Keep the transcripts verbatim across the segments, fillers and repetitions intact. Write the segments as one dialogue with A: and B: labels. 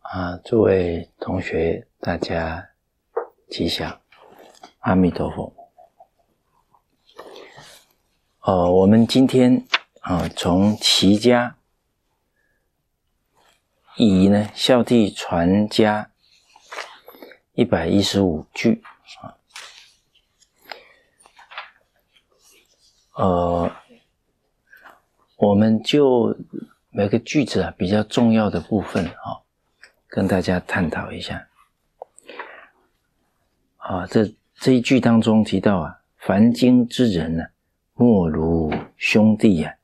A: 啊，诸位同学，大家吉祥，阿弥陀佛。呃，我们今天啊，从齐家以呢孝悌传家一百一十五句啊，呃，我们就每个句子啊比较重要的部分啊，跟大家探讨一下。啊，这这一句当中提到啊，凡经之人呢、啊，莫如兄弟啊。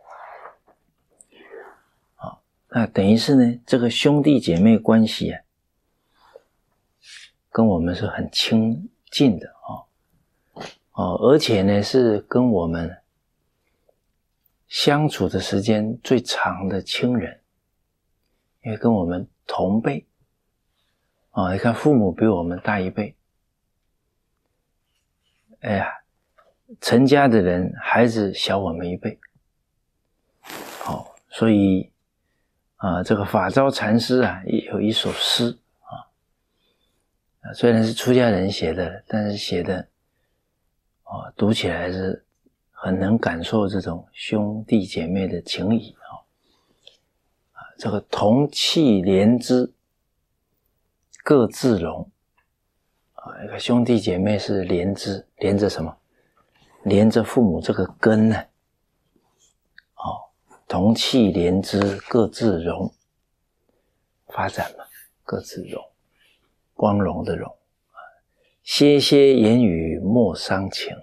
A: 啊，那等于是呢，这个兄弟姐妹关系啊，跟我们是很亲近的啊。哦，而且呢，是跟我们相处的时间最长的亲人，因为跟我们同辈。啊，你看父母比我们大一辈。哎呀，成家的人孩子小我们一倍。好，所以啊，这个法昭禅师啊有一首诗啊，虽然是出家人写的，但是写的啊读起来是很能感受这种兄弟姐妹的情谊啊。啊，这个同气连枝，各自荣。啊，一个兄弟姐妹是连枝，连着什么？连着父母这个根呢。哦，同气连枝，各自荣，发展嘛，各自荣，光荣的荣。歇歇言语莫伤情。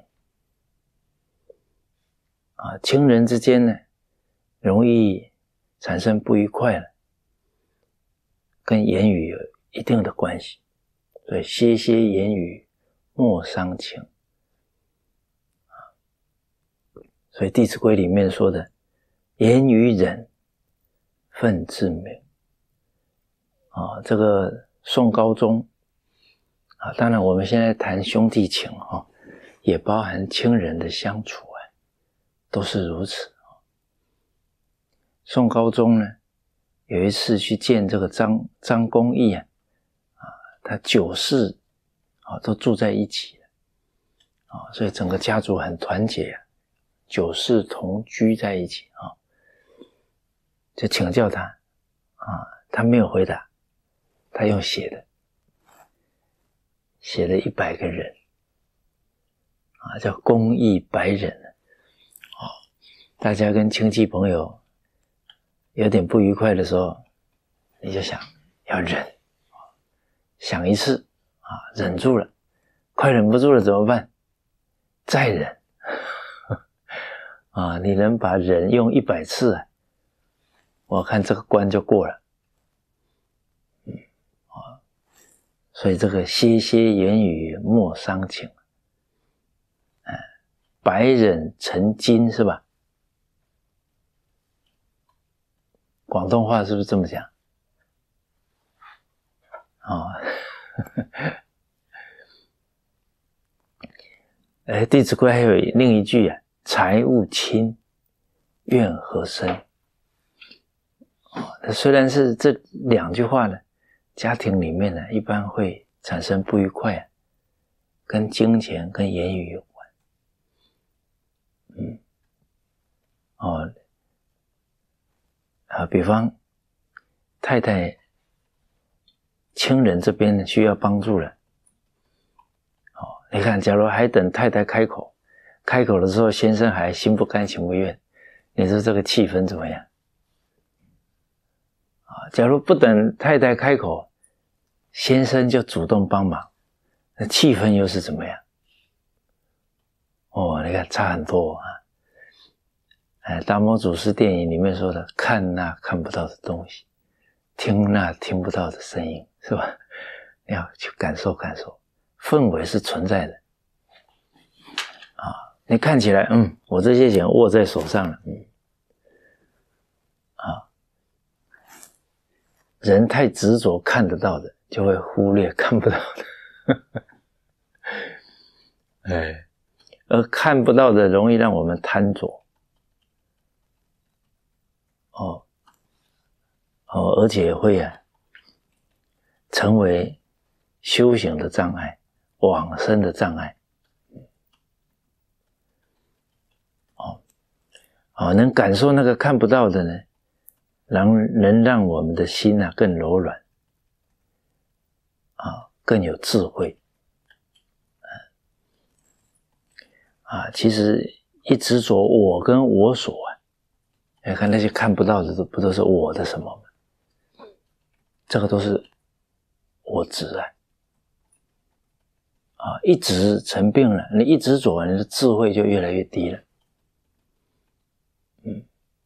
A: 啊，亲人之间呢，容易产生不愉快了，跟言语有一定的关系。所以歇歇言语莫伤情。所以《弟子规》里面说的言语忍，忿自明。啊，这个宋高宗啊，当然我们现在谈兄弟情啊，也包含亲人的相处啊，都是如此。宋高宗呢，有一次去见这个张张公义啊，啊，他九世啊都住在一起啊，所以整个家族很团结啊，九世同居在一起啊，就请教他啊，他没有回答，他用写的，写了一百个人啊，叫公义百忍啊。大家跟亲戚朋友有点不愉快的时候，你就想要忍，想一次啊，忍住了，快忍不住了怎么办？再忍啊！你能把忍用一百次啊，我看这个关就过了。嗯啊，所以这个歇歇言语莫伤情，哎，百忍成金是吧？广东话是不是这么讲？啊，哎，《弟子规》还有另一句啊，财物轻，怨何生？哦，虽然是这两句话呢，家庭里面呢一般会产生不愉快啊，跟金钱跟言语有关。嗯，哦，啊，比方太太亲人这边呢需要帮助了，哦，你看，假如还等太太开口，开口的时候先生还心不甘情不愿，你说这个气氛怎么样？啊，假如不等太太开口，先生就主动帮忙，那气氛又是怎么样？哦，你看差很多啊！哎，达摩祖师电影里面说的，看那看不到的东西，听那听不到的声音，是吧？要去感受感受，氛围是存在的。啊，你看起来，嗯，我这些钱握在手上了，嗯，啊，人太执着看得到的，就会忽略看不到的。哎，而看不到的容易让我们贪着。哦，哦，而且会啊， 成为修行的障碍、往生的障碍。哦，哦，能感受那个看不到的呢，能能让我们的心啊更柔软，啊，更有智慧。啊，其实一执着我跟我所啊，你看那些看不到的都不都是我的什么吗？这个都是我执啊。啊，一执成病了，你一执着，你的智慧就越来越低了。嗯，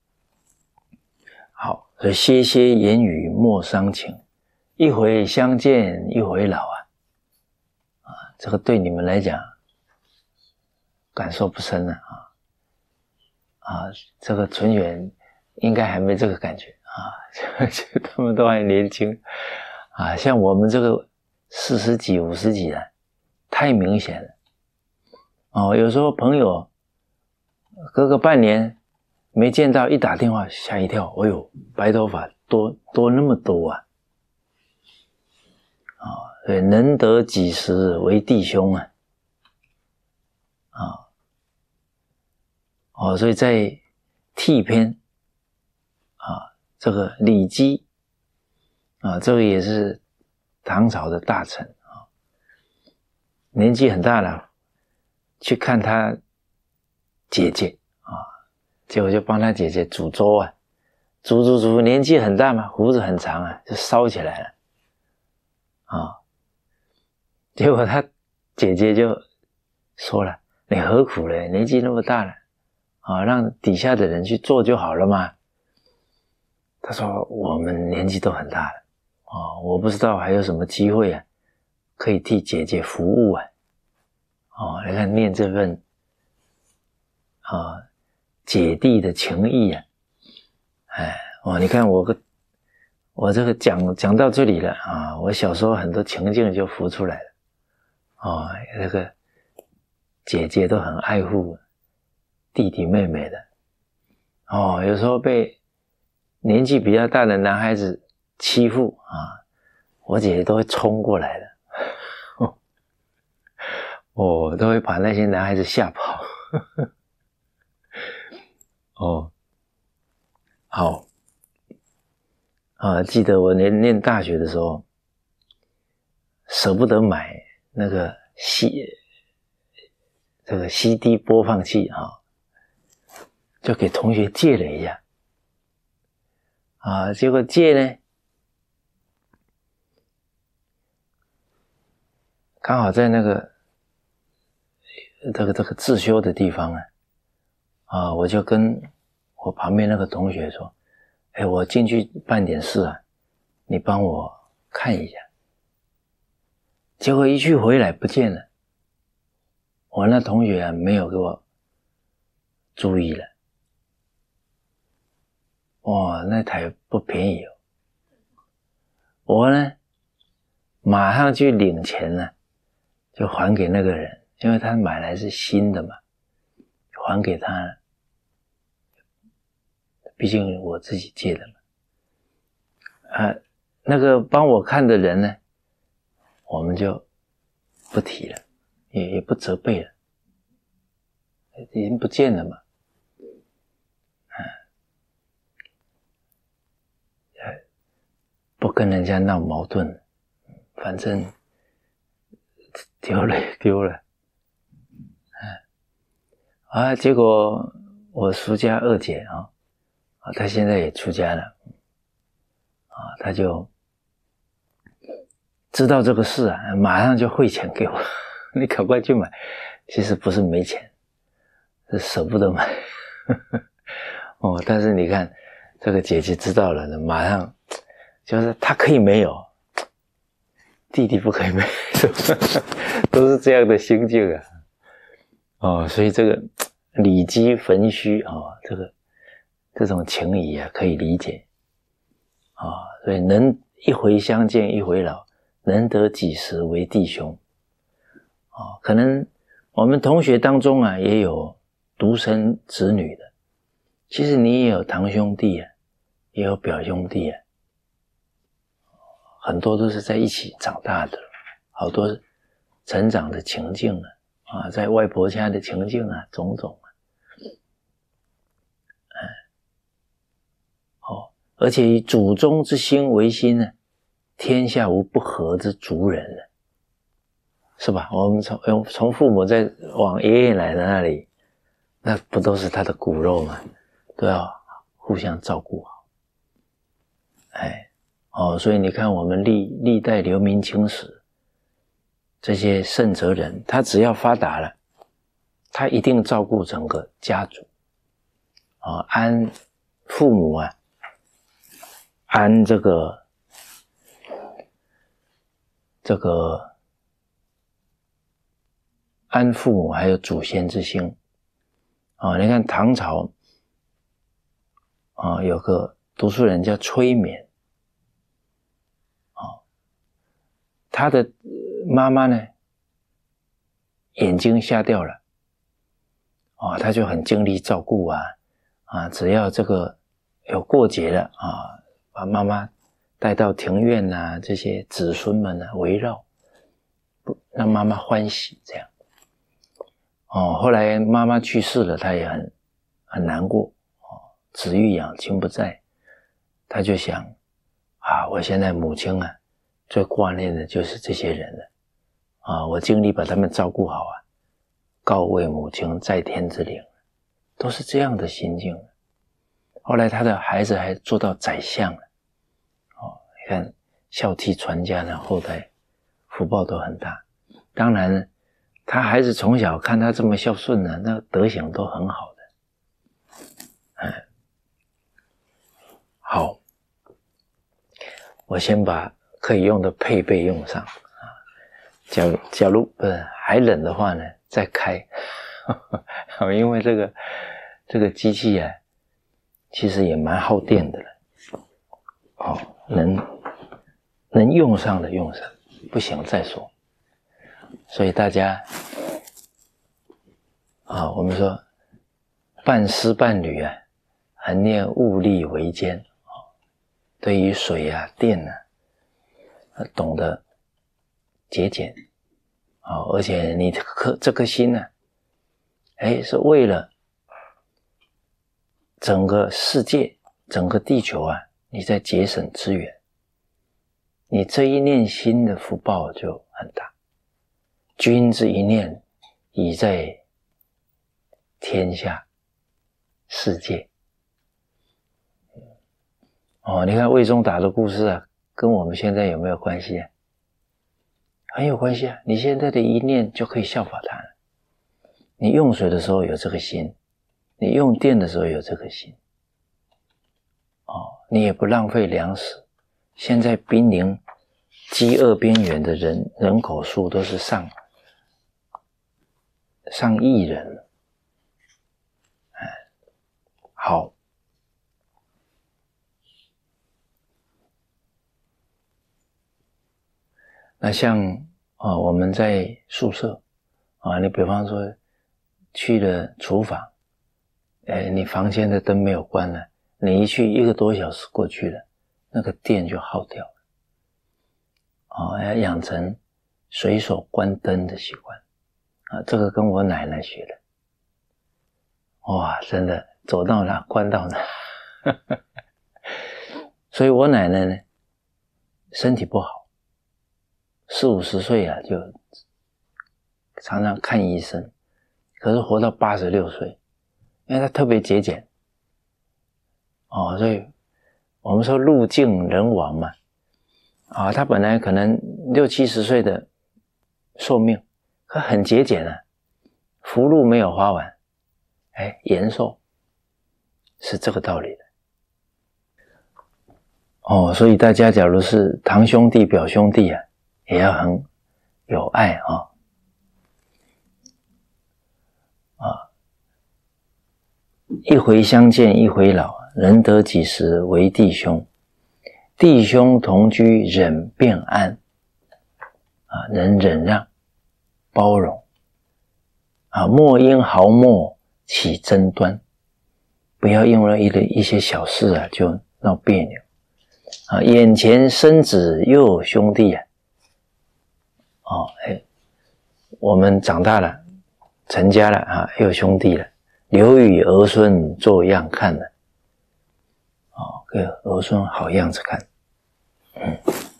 A: 好，所以歇歇言语莫伤情，一回相见一回老啊。啊，这个对你们来讲感受不深了啊。啊，这个纯元应该还没这个感觉啊，他们都还年轻啊，像我们这个四十几、五十几的，太明显了。哦，有时候朋友隔个半年没见到，一打电话吓一跳，哎呦，白头发多多那么多啊！啊、哦，所以能得几时为弟兄啊！啊、哦。哦，所以在替篇啊，这个李基啊，这个也是唐朝的大臣啊，年纪很大了，去看他姐姐啊，结果就帮他姐姐煮粥啊，煮煮煮，年纪很大嘛，胡子很长啊，就烧起来了啊，结果他姐姐就说了：“你何苦呢？年纪那么大了。”啊，让底下的人去做就好了嘛。他说我们年纪都很大了，哦，我不知道还有什么机会啊，可以替姐姐服务啊。哦，你看念这份啊姐弟的情谊啊，哎，哦，你看我个我这个讲讲到这里了啊，我小时候很多情境就浮出来了。哦，那个姐姐都很爱护弟弟妹妹的，哦，有时候被年纪比较大的男孩子欺负啊，我姐姐都会冲过来的，哦，都会把那些男孩子吓跑。哦，好，啊，记得我念念大学的时候，舍不得买那个 C 这个 C D 播放器啊。就给同学借了一下，啊，结果借呢，刚好在那个这个这个自修的地方啊，啊，我就跟我旁边那个同学说：“哎，我进去办点事啊，你帮我看一下。”结果一去回来不见了，我那同学啊没有给我注意了。哇，那台不便宜哦！我呢，马上去领钱了，就还给那个人，因为他买来是新的嘛，还给他了。毕竟我自己借的嘛。啊，那个帮我看的人呢，我们就不提了，也也不责备了，已经不见了嘛。不跟人家闹矛盾，反正丢了也丢了。啊，结果我叔家二姐啊，啊，她现在也出家了，啊，她就知道这个事啊，马上就汇钱给我，你赶快去买。其实不是没钱，是舍不得买。哦，但是你看，这个姐姐知道了，马上。就是他可以没有，弟弟不可以没有，都是这样的心境啊。哦，所以这个礼积焚虚啊，这个这种情谊啊，可以理解啊。所以能一回相见一回老，能得几时为弟兄啊。可能我们同学当中啊，也有独生子女的，其实你也有堂兄弟啊，也有表兄弟啊。 很多都是在一起长大的，好多成长的情境啊，啊，在外婆家的情境啊，种种啊，嗯，哦，而且以祖宗之心为心呢，天下无不和之族人了，是吧？我们从用从父母再往爷爷奶奶那里，那不都是他的骨肉吗？都要互相照顾好。哎，哦，所以你看我们历历代留名青史，这些圣哲人，他只要发达了，他一定照顾整个家族，啊、哦，安父母啊，安这个这个安父母还有祖先之心。啊、哦，你看唐朝啊、哦，有个读书人叫崔勉，啊、哦，他的妈妈呢眼睛瞎掉了，啊、哦，他就很尽力照顾啊，啊，只要这个有过节了啊，把妈妈带到庭院啊，这些子孙们啊围绕，让妈妈欢喜这样。哦，后来妈妈去世了，他也很很难过。哦，子欲养亲不在，他就想啊，我现在母亲啊，最挂念的就是这些人了。啊，我尽力把他们照顾好啊，告慰母亲在天之灵，都是这样的心境。后来他的孩子还做到宰相了。哦，你看孝悌传家呢，后代福报都很大。当然呢，他孩子从小看他这么孝顺呢，那德行都很好的。嗯，好，我先把可以用的配备用上啊。假如假如不是还冷的话呢，再开。因为这个这个机器啊，其实也蛮耗电的了。哦，能能用上的用上，不行再说。所以大家啊，我们说半丝半缕啊，恒念物力维艰啊。对于水啊、电啊，懂得节俭啊，而且你这颗这颗心呢、啊，哎，是为了整个世界、整个地球啊，你在节省资源，你这一念心的福报就很大。君之一念，已在天下世界。哦，你看魏忠达的故事啊，跟我们现在有没有关系啊？很有关系啊！你现在的一念就可以效法他了。你用水的时候有这个心，你用电的时候有这个心。哦，你也不浪费粮食。现在濒临饥饿边缘的人人口数都是上上亿人了。哎，好。那像啊，我们在宿舍啊，你比方说去了厨房，哎，你房间的灯没有关了，你一去一个多小时过去了，那个电就耗掉了。啊，要养成随手关灯的习惯啊，这个跟我奶奶学的。哇，真的走到哪关到哪。所以我奶奶呢，身体不好，四五十岁啊，就常常看医生，可是活到八十六岁，因为她特别节俭。哦，所以我们说路尽人亡嘛。啊，她本来可能六七十岁的寿命，可很节俭啊，福禄没有花完，哎，延寿，是这个道理的。哦，所以大家假如是堂兄弟表兄弟啊，也要很有爱啊。啊，一回相见一回老，人得几时为弟兄？弟兄同居忍便安，啊，能忍让包容啊，莫因毫末起争端，不要因为一一些小事啊就闹别扭。 啊，眼前生子又有兄弟啊，哦，哎，我们长大了，成家了啊，又有兄弟了，留与儿孙做样看了，哦，给儿孙好样子看，嗯。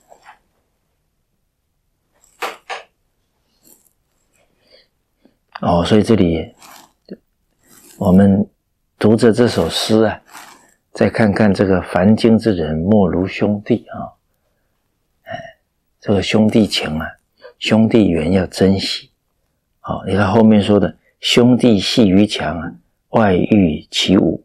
A: 哦，所以这里我们读着这首诗啊，再看看这个凡经之人莫如兄弟啊，哎，这个兄弟情啊，兄弟缘要珍惜。好，你看后面说的兄弟系于墙啊，外遇其侮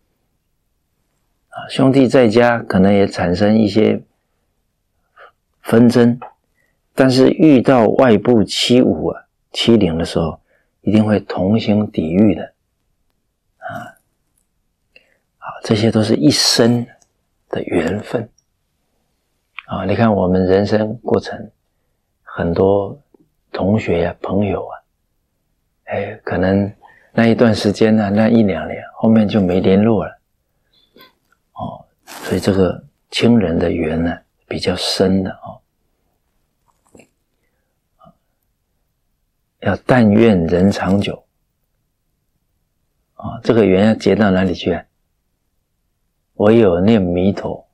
A: 啊，兄弟在家可能也产生一些纷争，但是遇到外部欺侮啊、欺凌的时候，一定会同心抵御的啊！好，这些都是一生的缘分啊！你看我们人生过程，很多同学呀、啊、朋友啊，哎，可能那一段时间呢、啊，那一两年后面就没联络了哦，所以这个亲人的缘呢比较深的哦。要但愿人长久啊，这个缘要结到哪里去啊？唯有念弥陀。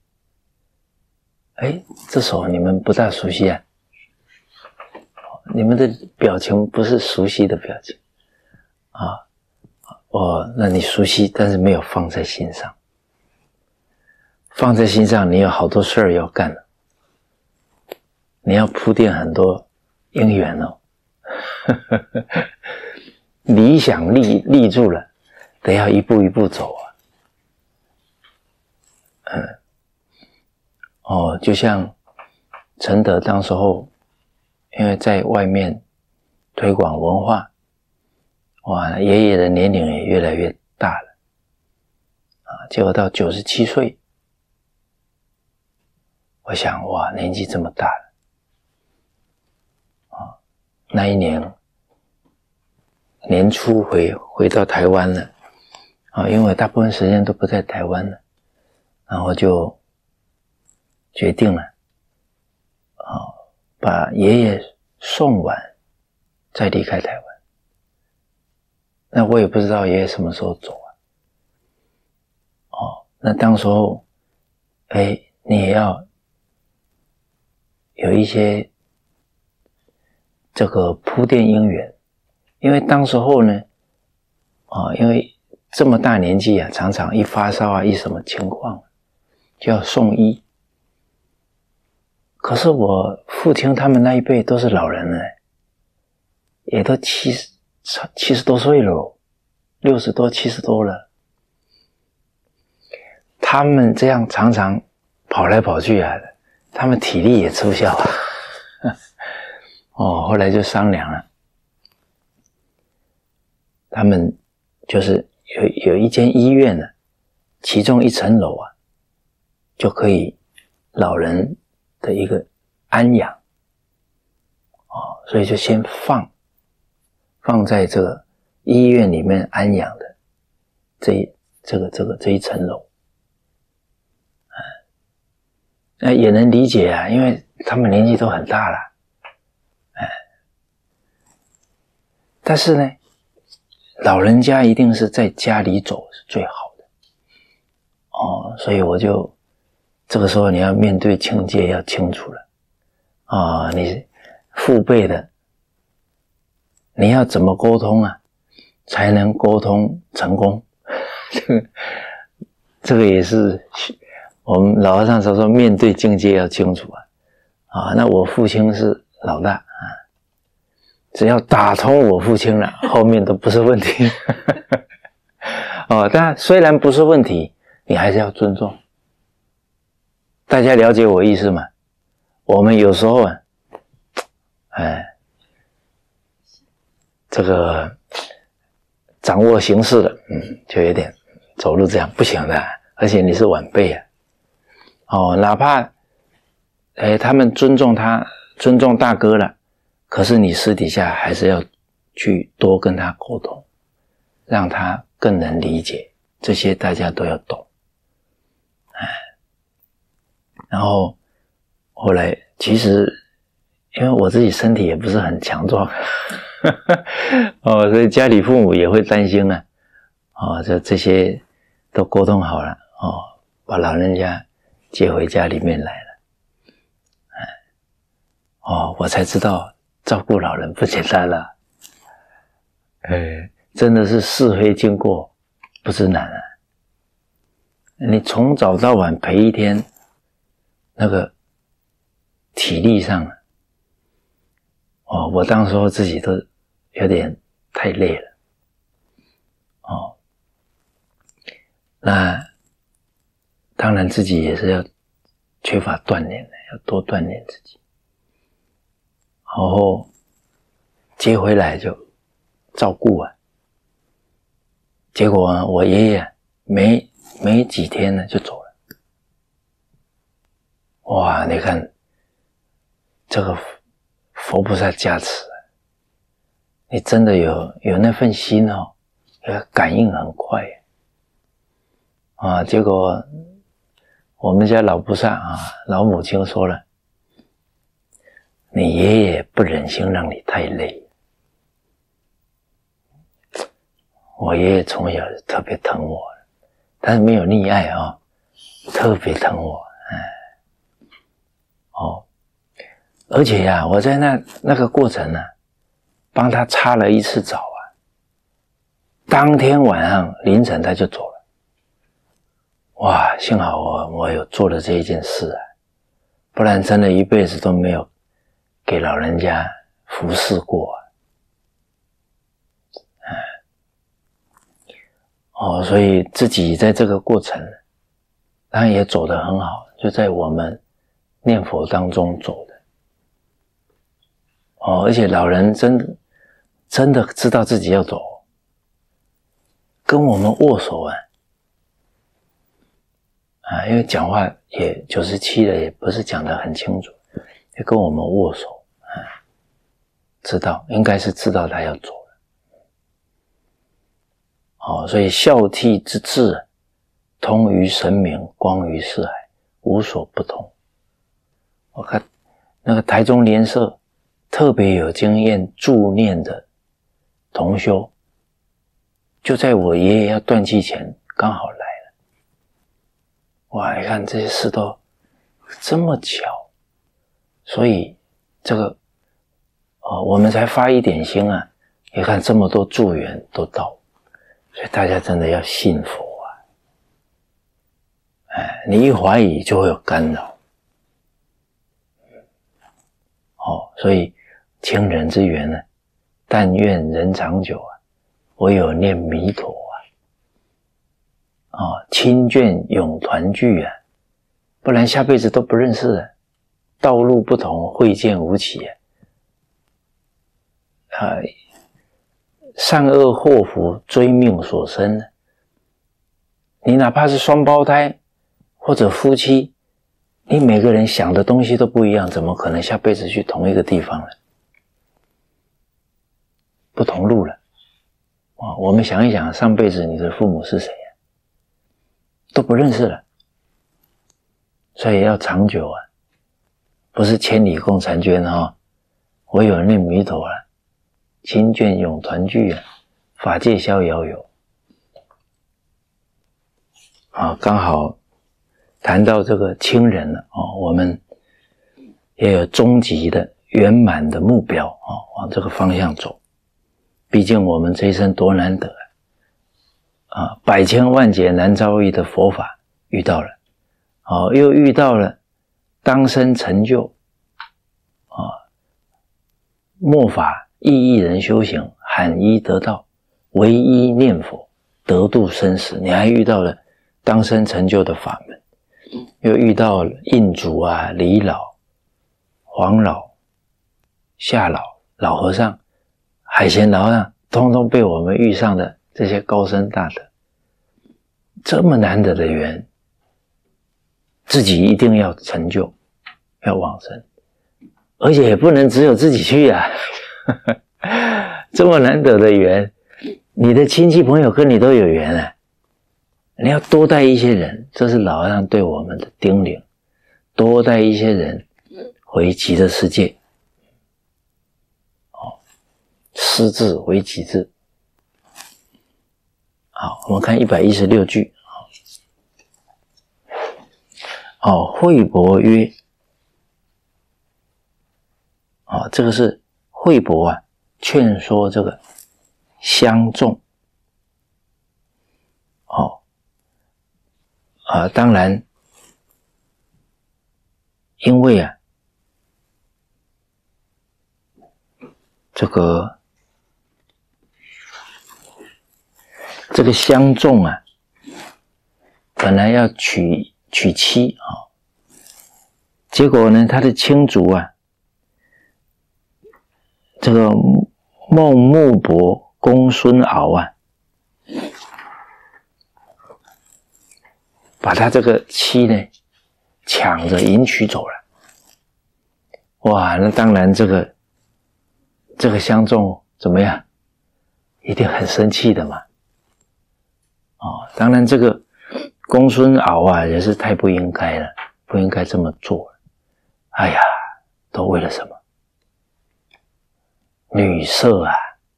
A: 哎，这首你们不大熟悉啊？你们的表情不是熟悉的表情啊？哦，那你熟悉，但是没有放在心上。放在心上，你有好多事儿要干了，你要铺垫很多因缘哦。理想立立住了，得要一步一步走啊。嗯，哦，就像承德当时候，因为在外面推广文化，哇，爷爷的年龄也越来越大了，啊，结果到九十七岁，我想，哇，年纪这么大了，啊，那一年。年初回回到台湾了啊，因为我大部分时间都不在台湾了，然后就决定了啊，把爷爷送完再离开台湾。那我也不知道爷爷什么时候走啊。哦，那当时候，哎，你也要有一些这个铺垫因缘。因为当时候呢，啊，因为这么大年纪啊，常常一发烧啊，一什么情况，就要送医。可是我父亲他们那一辈都是老人了，也都七十七十多岁了，六十多、七十多了。他们这样常常跑来跑去啊，他们体力也吃不消啊。哦，后来就商量了。他们就是有有一间医院呢，其中一层楼啊，就可以老人的一个安养，哦，所以就先放放在这个医院里面安养的这一这个这个这一层楼，啊，那也能理解啊，因为他们年纪都很大了，哎，但是呢。老人家一定是在家里走是最好的哦，所以我就这个时候你要面对境界要清楚了啊，你父辈的你要怎么沟通啊，才能沟通成功？这个这个也是我们老和尚所说，面对境界要清楚啊啊，那我父亲是老大啊。只要打通我父亲了，后面都不是问题。哦，但虽然不是问题，你还是要尊重。大家了解我意思吗？我们有时候啊，哎，这个掌握形势的，嗯，就有点走路这样不行的，而且你是晚辈啊。哦，哪怕哎他们尊重他，尊重大哥了。可是你私底下还是要去多跟他沟通，让他更能理解，这些大家都要懂。哎， 然后后来其实因为我自己身体也不是很强壮哦，所以家里父母也会担心啊，哦，这这些都沟通好了哦，把老人家接回家里面来了，哎，哦，我才知道照顾老人不简单了，哎，真的是是非经过不知难啊。你从早到晚陪一天，那个体力上哦，我当时候自己都有点太累了哦。那当然自己也是要缺乏锻炼的，要多锻炼自己，然后接回来就照顾啊。结果啊，我爷爷没没几天呢就走了。哇，你看这个佛菩萨加持，你真的有有那份心哦，感应很快啊。结果我们家老菩萨啊，老母亲说了，你爷爷不忍心让你太累。我爷爷从小特别疼我，但是没有溺爱啊，特别疼我，哎，哦，而且呀、啊，我在那那个过程呢、啊，帮他擦了一次澡啊，当天晚上凌晨他就走了。哇，幸好我我有做了这一件事啊，不然真的一辈子都没有给老人家服侍过啊。哦，所以自己在这个过程当然也走得很好，就在我们念佛当中走的。哦，而且老人真的真的知道自己要走，跟我们握手啊，啊，因为讲话也九十七了，也不是讲得很清楚，也跟我们握手啊，知道应该是知道他要走了。哦，所以孝悌之志，通于神明，光于四海，无所不通。我看那个台中莲社特别有经验助念的同修，就在我爷爷要断气前刚好来了。哇，你看这些事都这么巧，所以这个哦，我们才发一点心啊，你看这么多助缘都到，所以大家真的要信佛啊！哎，你一怀疑就会有干扰。哦，所以亲人之缘呢，但愿人长久啊，唯有念弥陀啊！哦，亲眷永团聚啊，不然下辈子都不认识了，道路不同，会见无期啊！啊，善恶祸福追命所生呢，你哪怕是双胞胎或者夫妻，你每个人想的东西都不一样，怎么可能下辈子去同一个地方呢？不同路了。哦，我们想一想，上辈子你的父母是谁啊？都不认识了。所以要长久啊，不是千里共婵娟啊，唯有念弥陀啊，亲眷永团聚啊，法界逍遥游。啊，刚好谈到这个亲人了哦，我们也有终极的圆满的目标哦，往这个方向走。毕竟我们这一生多难得啊，百千万劫难遭遇的佛法遇到了，哦，又遇到了当生成就啊，末法意义人修行，罕一得道，唯一念佛，得度生死。你还遇到了当生成就的法门，又遇到了印祖啊、李老、黄老、夏老、老和尚、海贤老和尚，通通被我们遇上的这些高僧大德，这么难得的缘，自己一定要成就，要往生，而且也不能只有自己去啊。这么难得的缘，你的亲戚朋友跟你都有缘啊，你要多带一些人，这是老和尚对我们的叮咛， 多带一些人回极乐世界。哦，师智为己智。好，我们看一百一十六句。哦，惠伯曰，哦，这个是惠伯啊，劝说这个相众。哦，啊，当然，因为啊，这个这个相众啊，本来要娶娶妻啊、哦，结果呢，他的亲族啊，这个孟木伯公孙敖啊，把他这个妻呢抢着迎娶走了。哇，那当然这个这个相众怎么样？一定很生气的嘛。哦，当然这个公孙敖啊也是太不应该了，不应该这么做了。哎呀，都为了什么？女色啊，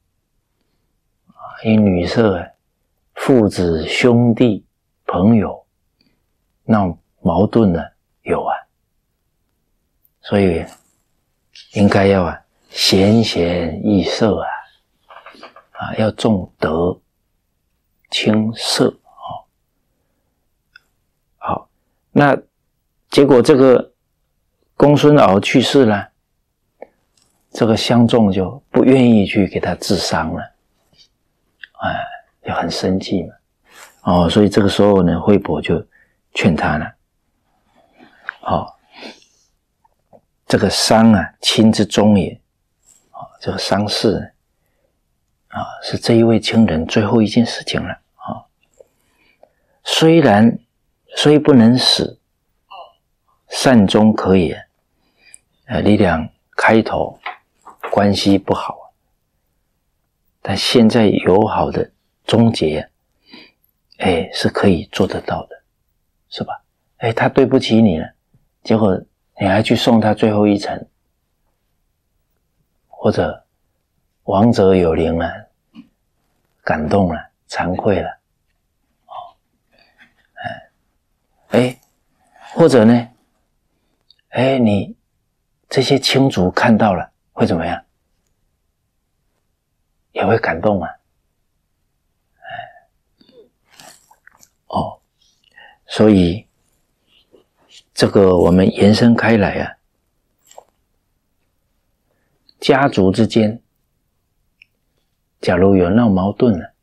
A: 因女色啊，父子兄弟朋友闹矛盾呢有啊，所以应该要啊贤贤易色啊，啊要重德轻色。哦，好，那结果这个公孙敖去世了，这个相众就不愿意去给他治丧了，哎，就很生气嘛。哦，所以这个时候呢，惠伯就劝他了。哦，这个丧啊，亲之终也。哦，这个丧事啊，是这一位亲人最后一件事情了。啊、哦，虽然虽不能死，善终可也。呃，你俩开头关系不好，但现在友好的终结，哎，是可以做得到的，是吧？哎，他对不起你了，结果你还去送他最后一程，或者亡者有灵了，感动了，惭愧了，哦，哎，哎，或者呢，哎，你这些亲族看到了会怎么样？也会感动啊，哎，哦，所以这个我们延伸开来啊，家族之间，假如有闹矛盾了，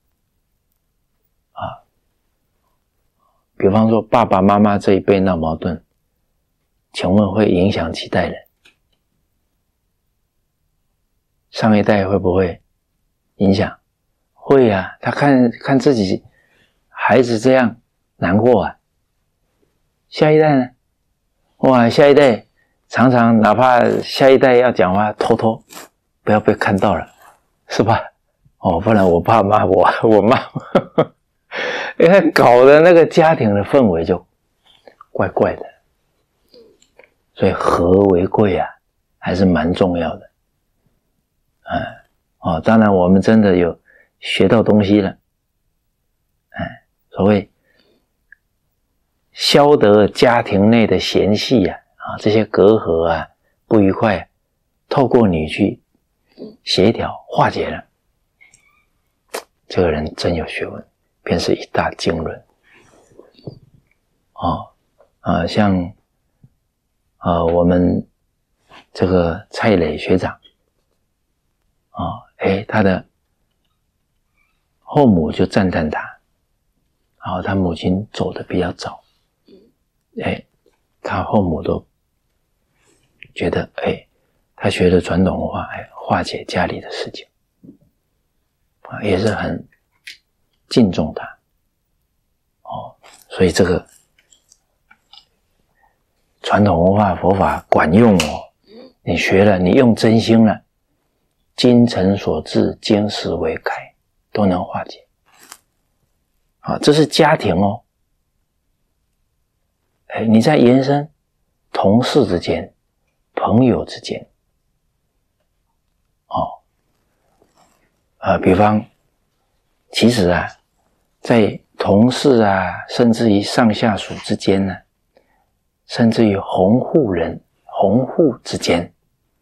A: 啊，比方说爸爸妈妈这一辈闹矛盾，请问会影响几代人？上一代会不会影响？会啊，他看看自己孩子这样难过啊。下一代呢？哇，下一代常常哪怕下一代要讲话，偷偷不要被看到了，是吧？哦，不然我爸骂我，我骂我，因为搞的那个家庭的氛围就怪怪的。所以和为贵啊，还是蛮重要的。嗯，哦，当然我们真的有学到东西了。哎，所谓消得家庭内的嫌隙啊，啊，这些隔阂啊、不愉快啊，透过你去协调化解了，这个人真有学问，便是一大经纶。哦，啊，像啊，我们这个蔡磊学长，啊，哎，他的后母就赞叹他，然后他母亲走得比较早，哎，他后母都觉得，哎，他学的传统文化，哎，化解家里的事情，啊，也是很敬重他，哦，所以这个传统文化佛法管用哦，你学了，你用真心了，精诚所至，兼识为开，都能化解。啊，这是家庭哦。哎，你再延伸同事之间、朋友之间，哦，啊，比方，其实啊，在同事啊，甚至于上下属之间呢，甚至于红户人、红户之间，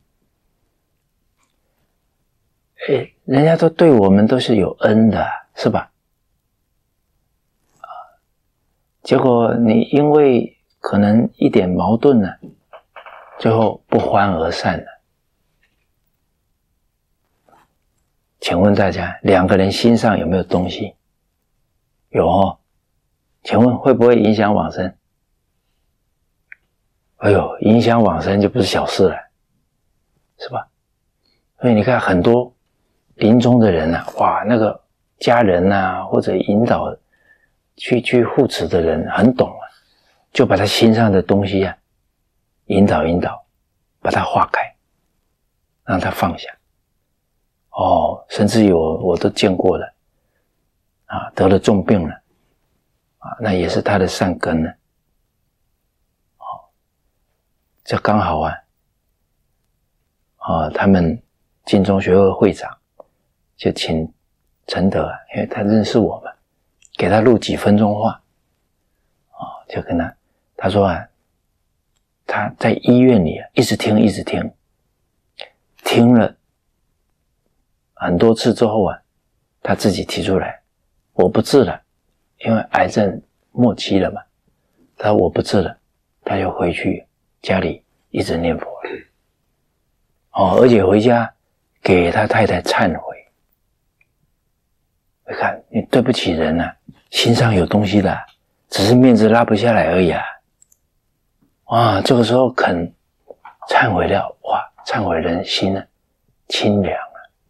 A: 哎，人家都对我们都是有恩的，是吧？啊，结果你因为可能一点矛盾呢，最后不欢而散了。请问大家，两个人心上有没有东西？有哦。请问会不会影响往生？哎呦，影响往生就不是小事了，是吧？所以你看很多临终的人啊，哇，那个家人啊，或者引导去去护持的人很懂啊，就把他心上的东西啊引导引导，把它化开，让他放下。哦，甚至有我都见过了啊，得了重病了啊，那也是他的善根呢。哦，这刚好啊，啊，他们净宗学会会长就请陈德啊，因为他认识我们，给他录几分钟话，啊，就跟他他说啊，他在医院里啊一直听一直听，听了很多次之后啊，他自己提出来，我不治了，因为癌症末期了嘛。他说我不治了，他就回去家里一直念佛了。哦，而且回家给他太太忏悔。你看，你对不起人啊，心上有东西的，只是面子拉不下来而已啊。哇，这个时候肯忏悔了，哇，忏悔人心呢清凉。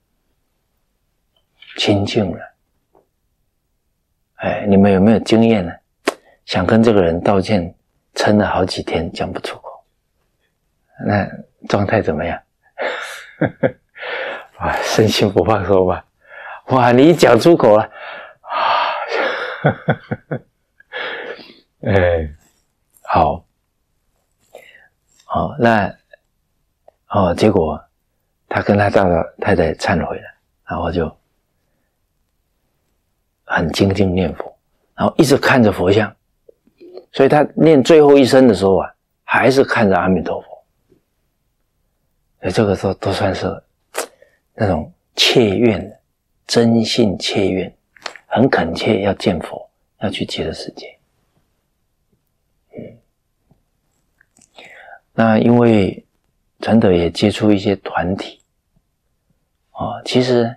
A: 清净了。哎，你们有没有经验呢？想跟这个人道歉，撑了好几天讲不出口，那状态怎么样？哇，身心不放松吧？哇，你一讲出口了，啊，哎，好，好，那哦，结果他跟他大太太忏悔了，然后就很精进念佛，然后一直看着佛像，所以他念最后一声的时候啊，还是看着阿弥陀佛。所以这个时候都算是那种切愿，真信切愿，很恳切要见佛，要去极乐世界。嗯，那因为陈德也接触一些团体，哦，其实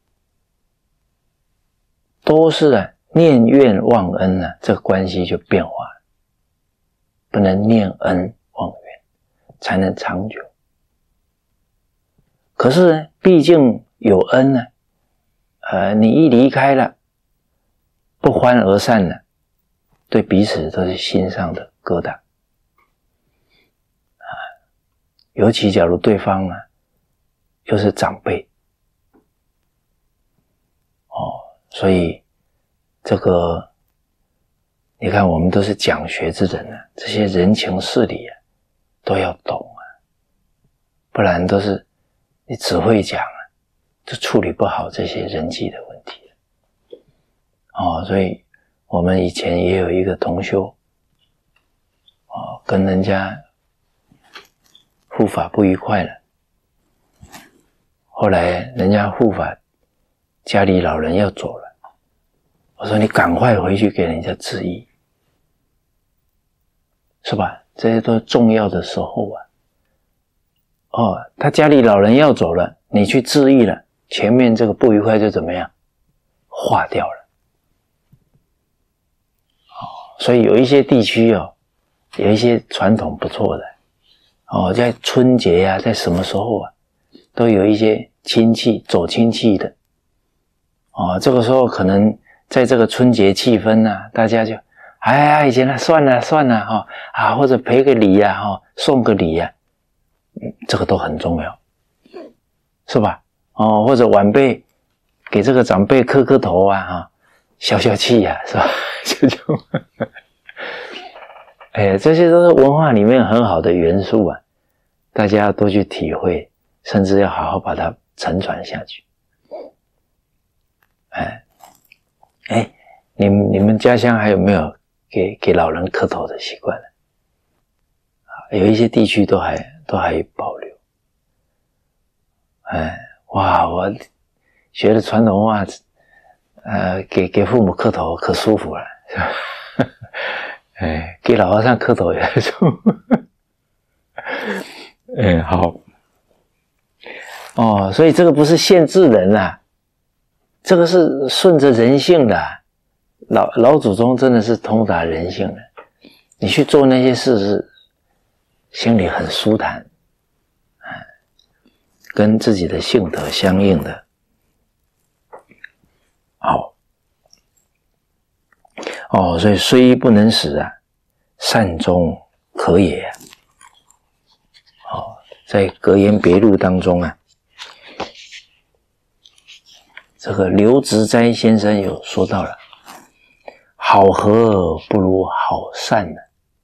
A: 都是啊念愿忘恩啊，这个关系就变化了，不能念恩忘愿，才能长久。可是呢，毕竟有恩呢，呃，你一离开了，不欢而散了，对彼此都是心上的疙瘩啊。尤其假如对方啊又是长辈，哦，所以这个你看，我们都是讲学之人啊，这些人情事理啊都要懂啊，不然都是你只会讲啊，就处理不好这些人际的问题哦。所以我们以前也有一个同修哦，跟人家护法不愉快了，后来人家护法家里老人要走了，我说你赶快回去给人家致意，是吧？这些都是重要的时候啊。哦，他家里老人要走了，你去致意了，前面这个不愉快就怎么样化掉了。哦，所以有一些地区哦，有一些传统不错的哦，在春节啊，在什么时候啊，都有一些亲戚走亲戚的哦，这个时候可能在这个春节气氛啊，大家就哎呀，以前呢算了算了哈、哦、啊，或者赔个礼呀、啊、哈、哦，送个礼呀、啊。嗯，这个都很重要，是吧？哦，或者晚辈给这个长辈磕磕头啊，哈，消消气呀、啊，是吧？就就， 哎，这些都是文化里面很好的元素啊，大家要多去体会，甚至要好好把它承传下去。哎，哎，你们你们家乡还有没有给给老人磕头的习惯呢？有一些地区都还都还保留。哎，哇，我学的传统文化，呃，给给父母磕头可舒服了，是吧？哎，给老和尚磕头也舒服。哎，好。哦，所以这个不是限制人啊，这个是顺着人性的啊。老老祖宗真的是通达人性的，你去做那些事是心里很舒坦，哎，跟自己的性德相应的。好。哦，所以虽一不能使啊，善终可也啊。哦，在格言别录当中啊，这个刘植斋先生有说到了，好合不如好善呢、啊，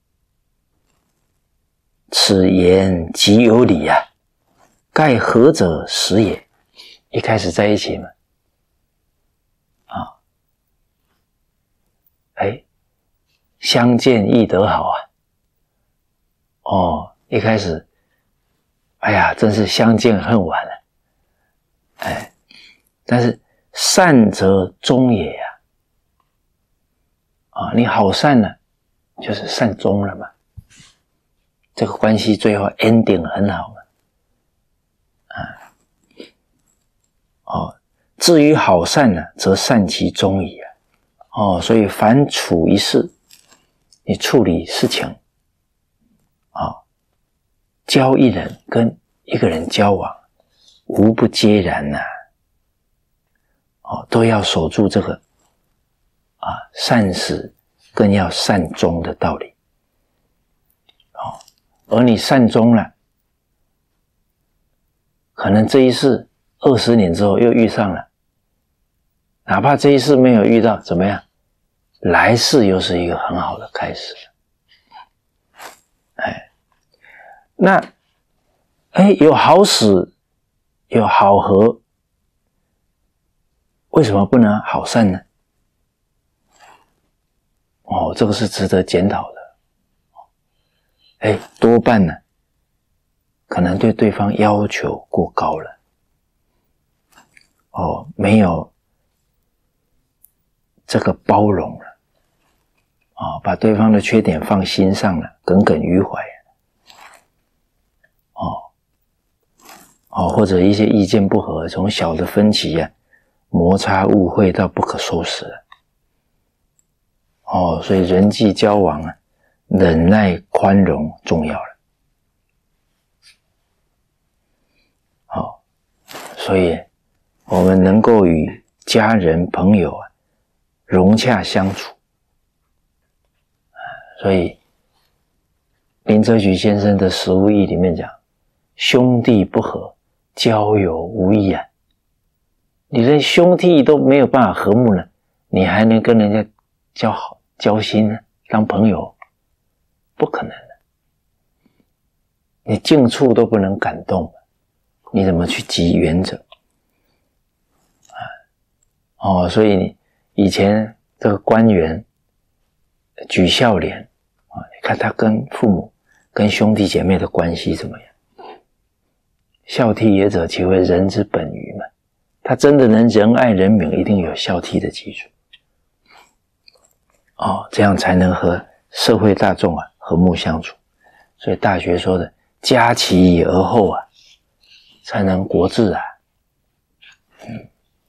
A: 此言极有理啊，盖合者实也。一开始在一起嘛，啊，哎，相见易得好啊。哦，一开始，哎呀，真是相见恨晚了。哎，但是善则终也呀、啊。啊，你好善了，就是善终了嘛。这个关系最后 ending 很好嘛。啊，哦，至于好善呢，则善其终矣啊。哦，所以凡处一事，你处理事情，啊、哦，交一人跟一个人交往，无不皆然呐、啊。哦，都要守住这个啊善始，更要善终的道理。哦，而你善终了，可能这一世二十年之后又遇上了，哪怕这一世没有遇到，怎么样？来世又是一个很好的开始。哎，那哎有好始，有好合，为什么不能好善呢？哦，这个是值得检讨的。哎，多半呢，可能对对方要求过高了。哦，没有这个包容了。哦，把对方的缺点放心上了，耿耿于怀。哦，哦，或者一些意见不合，从小的分歧啊，摩擦误会到不可收拾了。哦，所以人际交往啊，忍耐宽容重要了。好、哦，所以我们能够与家人朋友啊融洽相处。所以林则徐先生的实务义里面讲，兄弟不和，交友无益啊。你连兄弟都没有办法和睦了，你还能跟人家交好交心呢？当朋友不可能的。你近处都不能感动，你怎么去及远者？哦，所以你以前这个官员举孝廉啊，你看他跟父母、跟兄弟姐妹的关系怎么样？孝悌也者，其为人之本于嘛。他真的能仁爱人民，一定有孝悌的基础。哦，这样才能和社会大众啊和睦相处。所以《大学》说的“家齐而后啊，才能国治啊”。嗯，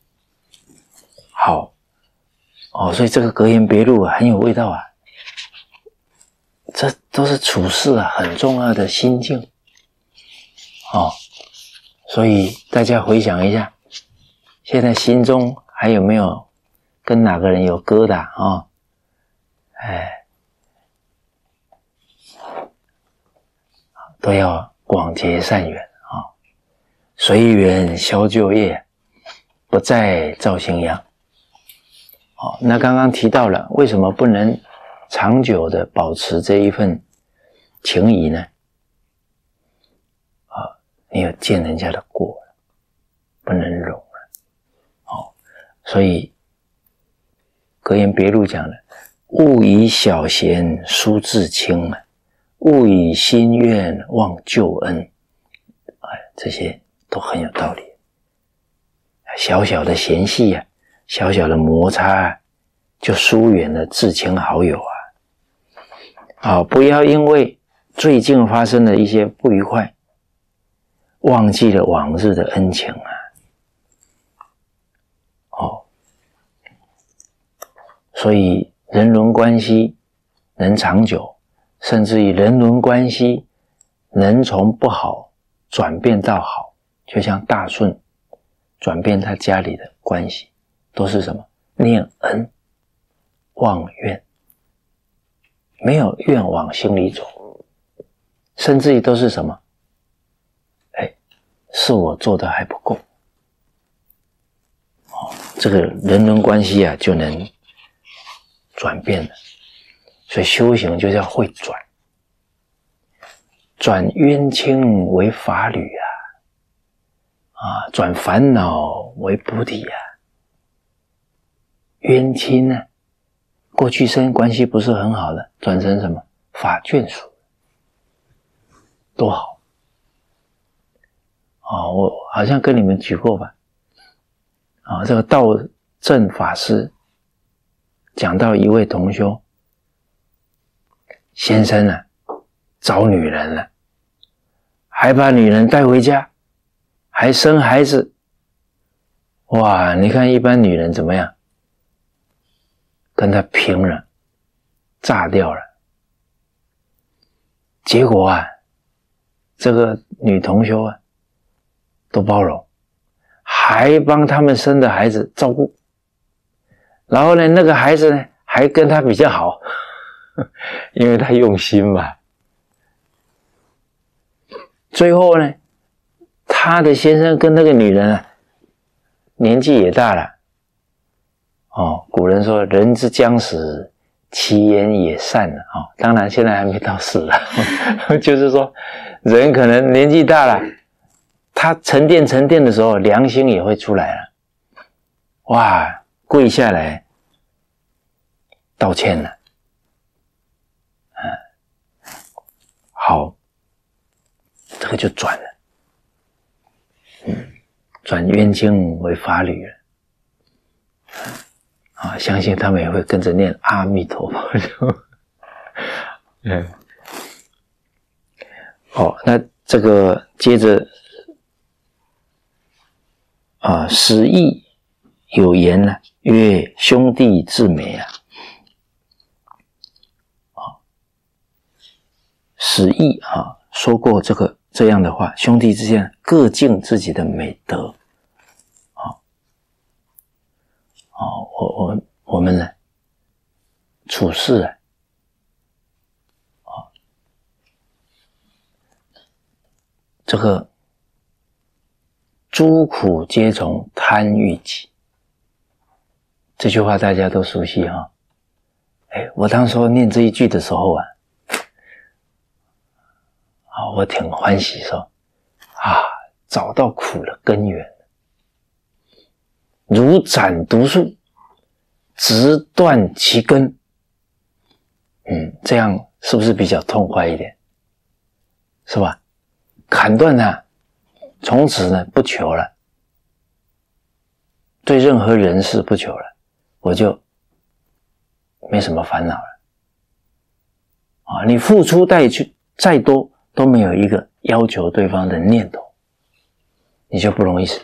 A: 好。哦，所以这个格言别录啊很有味道啊。这都是处事啊很重要的心境。哦，所以大家回想一下，现在心中还有没有跟哪个人有疙瘩啊、哦？哎，都要广结善缘啊、哦！随缘消旧业，不再造新殃。哦，那刚刚提到了，为什么不能长久的保持这一份情谊呢，啊，你有见人家的过了，不能容了。哦，所以格言别录讲了，勿以小贤疏至亲啊，勿以心愿忘旧恩。哎，这些都很有道理。小小的嫌隙啊，小小的摩擦啊，就疏远了至亲好友啊。啊，不要因为最近发生的一些不愉快，忘记了往日的恩情啊。哦，所以人伦关系能长久，甚至于人伦关系能从不好转变到好，就像大顺转变他家里的关系，都是什么？念恩忘怨，没有愿往心里走，甚至于都是什么？哎，是我做的还不够。哦，这个人伦关系啊，就能转变了。所以修行就叫会转，转冤亲为法侣啊，啊，转烦恼为菩提啊。冤亲呢，过去生关系不是很好的，转成什么法眷属，多好啊！我好像跟你们举过吧？啊，这个道正法师讲到一位同修，先生啊，找女人了，还把女人带回家，还生孩子。哇，你看一般女人怎么样？跟他拼了，炸掉了。结果啊，这个女同修啊，都包容，还帮他们生的孩子照顾。然后呢，那个孩子呢，还跟他比较好，因为他用心嘛。最后呢，他的先生跟那个女人啊，年纪也大了。哦，古人说人之将死，其言也善了啊、哦。当然现在还没到死了，就是说人可能年纪大了，他沉淀沉淀的时候，良心也会出来了。哇，跪下来道歉了。嗯，好，这个就转了，嗯，转冤亲为法侣了。啊，相信他们也会跟着念阿弥陀佛。嗯，哦，那这个接着啊，史义有言呢，曰：兄弟至美啊。啊，史义啊说过这个这样的话，兄弟之间各尽自己的美德。哦，我我我们呢，处事啊，哦，这个诸苦皆从贪欲起，这句话大家都熟悉哈。哎，我当时念这一句的时候啊，啊，我挺欢喜说，啊，找到苦的根源。如斩毒树，直断其根。嗯，这样是不是比较痛快一点？是吧？砍断它，从此呢不求了，对任何人事不求了，我就没什么烦恼了。啊，你付出再去再多，都没有一个要求对方的念头，你就不容易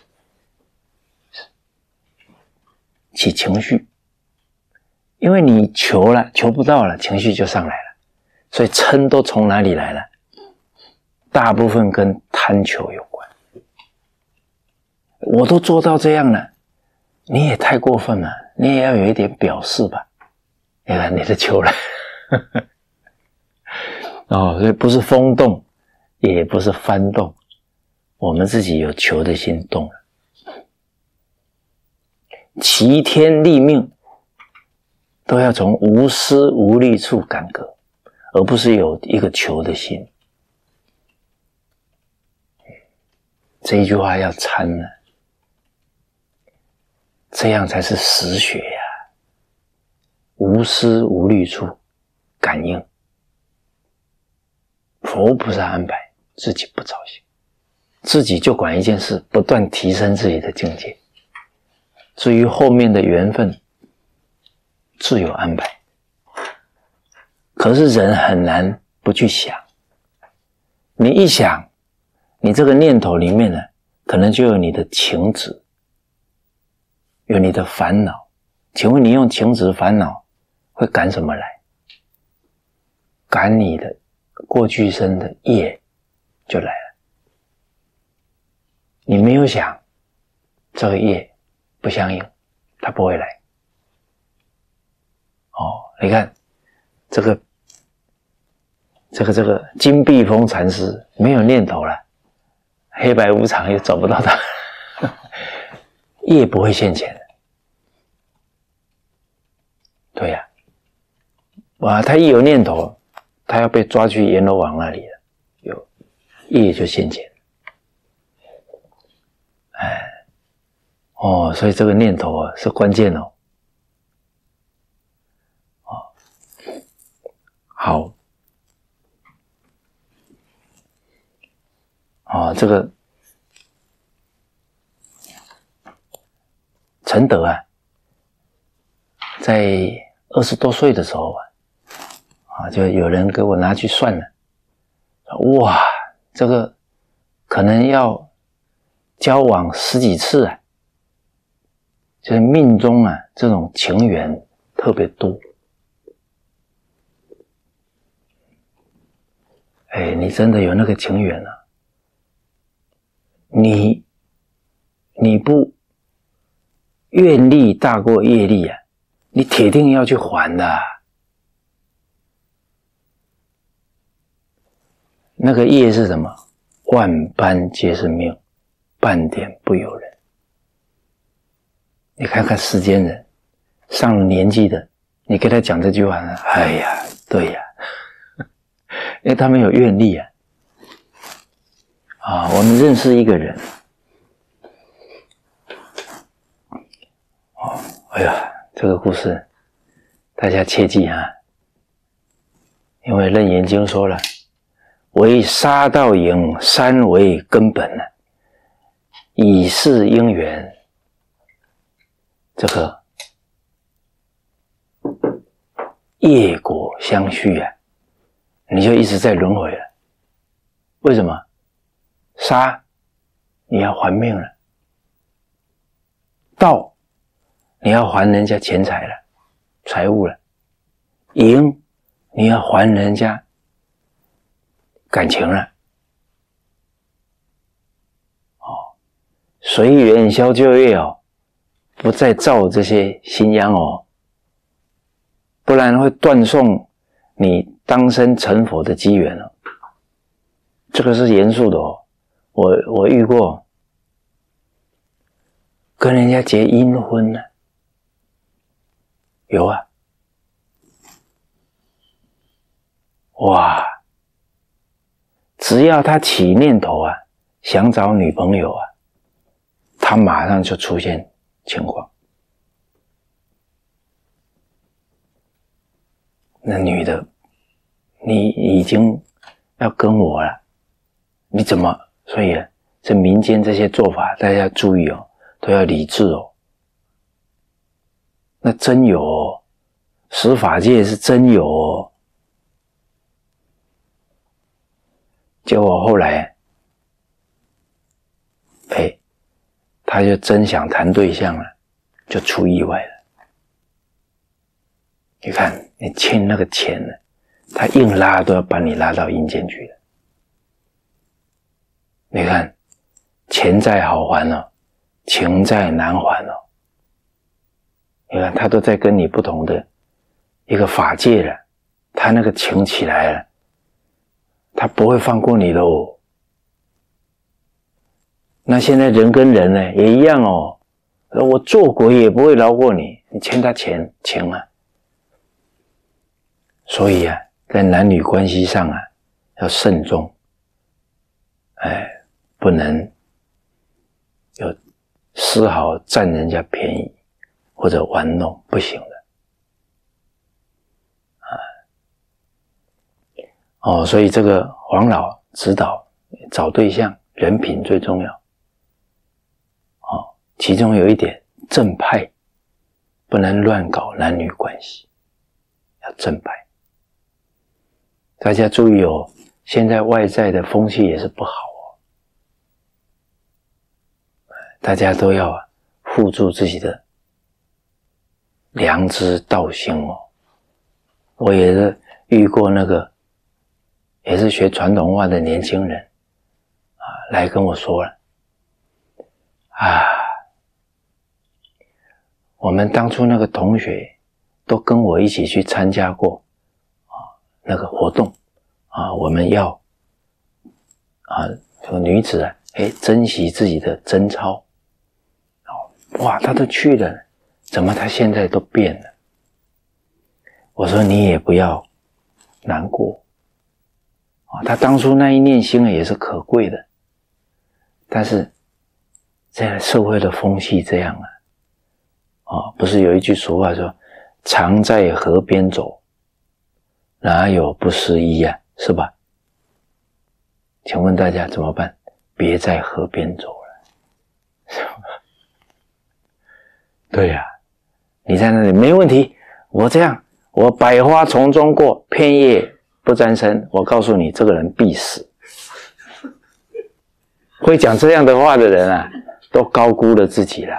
A: 起情绪，因为你求了，求不到了，情绪就上来了。所以嗔都从哪里来了？大部分跟贪求有关。我都做到这样了，你也太过分了，你也要有一点表示吧。你看你的求了，哦，所以不是风动，也不是幡动，我们自己有求的心动了。齐天立命， 都要从无私无利处感革，而不是有一个求的心。这一句话要参了，这样才是实学呀、啊！无私无利处感应，佛菩萨安排，自己不操心，自己就管一件事，不断提升自己的境界。至于后面的缘分，自有安排。可是人很难不去想，你一想，你这个念头里面呢，可能就有你的情执，有你的烦恼。请问你用情执烦恼会赶什么来？赶你的过去生的业就来了。你没有想，这个业不相应，它不会来。哦，你看这个这个这个金碧峰禅师没有念头了，黑白无常又找不到他，业不会现前的。对呀、啊，哇，他一有念头，他要被抓去阎罗王那里了，有业就现前。哎，哦，所以这个念头啊是关键哦。哦，好，哦，这个陈德啊，在二十多岁的时候啊，啊，就有人给我拿去算了，哇，这个可能要交往十几次啊，就是命中啊这种情缘特别多。哎，你真的有那个情缘啊？你你不愿力大过业力啊，你铁定要去还的、啊。那个业是什么？万般皆是命，半点不由人。你看看世间人，上了年纪的，你跟他讲这句话呢，哎呀，对呀，因为他们有愿力啊。啊，我们认识一个人，哦，哎呀，这个故事大家切记啊，因为《楞严经》说了，为杀盗淫三为根本呢、啊，以是因缘，这个业果相续啊，你就一直在轮回了。为什么？杀，你要还命了；盗，你要还人家钱财了、财物了；淫，你要还人家感情了。哦，随缘消旧业哦，不再造这些新殃哦，不然会断送你当生成佛的机缘哦。这个是严肃的哦。我我遇过跟人家结阴婚呢、啊，有啊，哇！只要他起念头啊，想找女朋友啊，他马上就出现情况。那女的，你已经要跟我了，你怎么？所以啊，这民间这些做法，大家要注意哦，都要理智哦。那真有哦，十法界是真有哦。结果后来，哎，他就真想谈对象了，就出意外了。你看，你欠那个钱呢，他硬拉都要把你拉到阴间去了。你看，钱债好还哦，情债难还哦。你看，他都在跟你不同的一个法界了，他那个情起来了，他不会放过你的哦。那现在人跟人呢也一样哦，我做鬼也不会饶过你，你欠他钱情啊， 所以啊，在男女关系上啊，要慎重，哎，不能有丝毫占人家便宜或者玩弄，不行的。哦，所以这个黄老指导找对象，人品最重要。哦，其中有一点正派，不能乱搞男女关系，要正派。大家注意哦，现在外在的风气也是不好哦，大家都要护住自己的良知道心哦。我也是遇过那个也是学传统话的年轻人啊，来跟我说了啊，我们当初那个同学都跟我一起去参加过啊那个活动啊，我们要啊这个女子啊，哎珍惜自己的贞操，哇，她都去了，怎么她现在都变了？我说你也不要难过。他当初那一念心也是可贵的，但是现在社会的风气这样啊，哦，不是有一句俗话说“常在河边走，哪有不湿衣啊”，是吧？请问大家怎么办？别在河边走了，是吧？对呀、啊，你在那里没问题，我这样，我百花丛中过，片叶不沾身，我告诉你，这个人必死。会讲这样的话的人啊，都高估了自己了。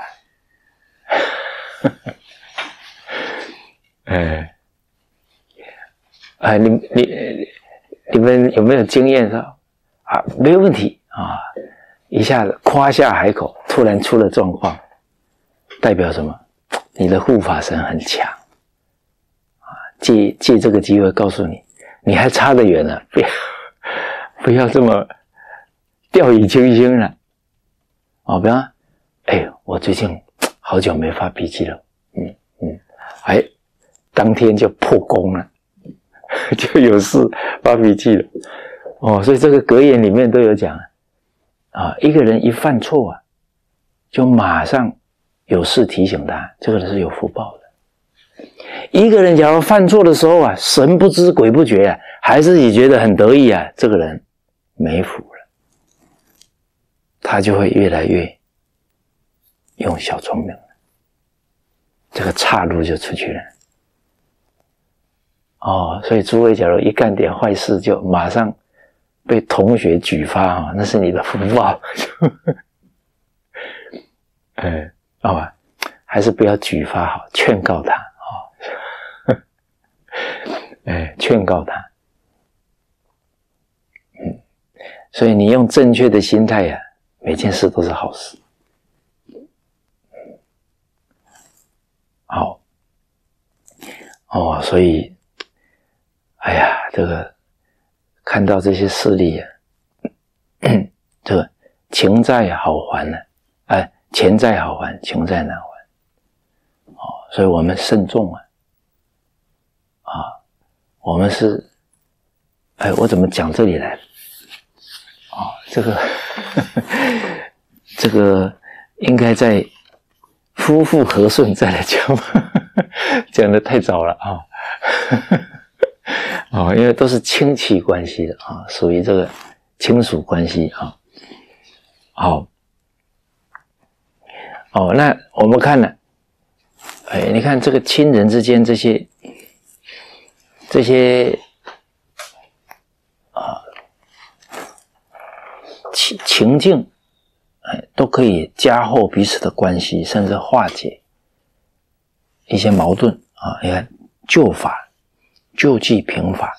A: 哎，哎，你你你们有没有经验说啊？没有问题啊，一下子夸下海口，突然出了状况，代表什么？你的护法神很强啊！借借这个机会告诉你。你还差得远呢，不要不要这么掉以轻心了。哦，比方，哎，我最近好久没发脾气了，嗯嗯，哎，当天就破功了，就有事发脾气了。哦，所以这个格言里面都有讲啊，一个人一犯错啊，就马上有事提醒他，这个人是有福报的。一个人假如犯错的时候啊，神不知鬼不觉啊，还自己觉得很得意啊，这个人没福了，他就会越来越用小聪明了，这个岔路就出去了。哦，所以诸位假如一干点坏事，就马上被同学举发啊，那是你的福报。哎，好吧，还是不要举发好，劝告他。哎，劝告他，嗯，所以你用正确的心态呀、啊，每件事都是好事。好，哦，所以，哎呀，这个看到这些事例啊，这个情债好还呢、啊，哎，钱债好还，情债难还。哦，所以我们慎重啊，啊。我们是，哎，我怎么讲这里来？哦，这个，这个应该在夫妇和顺再来讲，讲的太早了啊！哦，因为都是亲戚关系的啊，属于这个亲属关系啊。好，哦，那我们看呢，哎，你看这个亲人之间这些。这些啊情情境，哎，都可以加厚彼此的关系，甚至化解一些矛盾啊。你看救法、救济平法，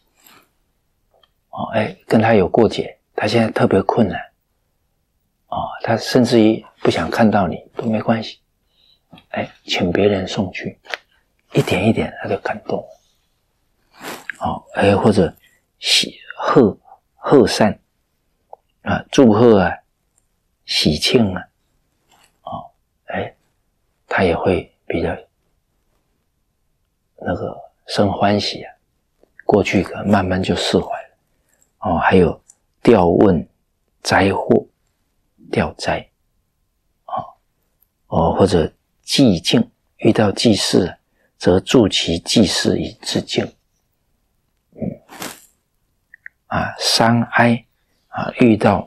A: 哦，哎，跟他有过节，他现在特别困难，哦，他甚至于不想看到你都没关系，哎，请别人送去，一点一点他就感动。哦，哎，或者喜贺贺善啊，祝贺啊，喜庆啊，哦，哎，他也会比较那个生欢喜啊。 过去可能慢慢就释怀了。哦，还有调问灾祸，调灾，哦哦，或者祭敬，遇到祭事，则助其祭事以致敬。嗯，啊，伤哀啊，遇到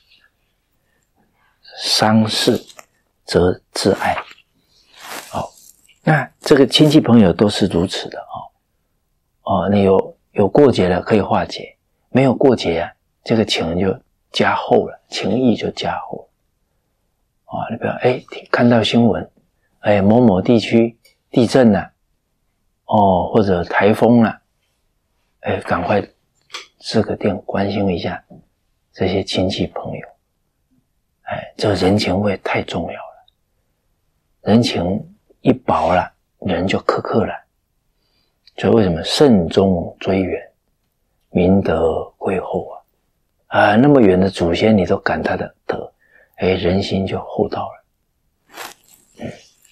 A: 伤事，则致哀。哦，那这个亲戚朋友都是如此的哦。哦，你有有过节了可以化解，没有过节啊，这个情就加厚了，情谊就加厚了。啊、哦，你不要哎看到新闻，哎某某地区地震了、啊，哦或者台风了、啊，哎赶快这个电关心一下这些亲戚朋友。哎，这个人情味太重要了，人情一薄了，人就苛刻了。所以为什么慎终追远，明德归厚啊？啊，那么远的祖先你都感他的德，哎，人心就厚道了。嗯，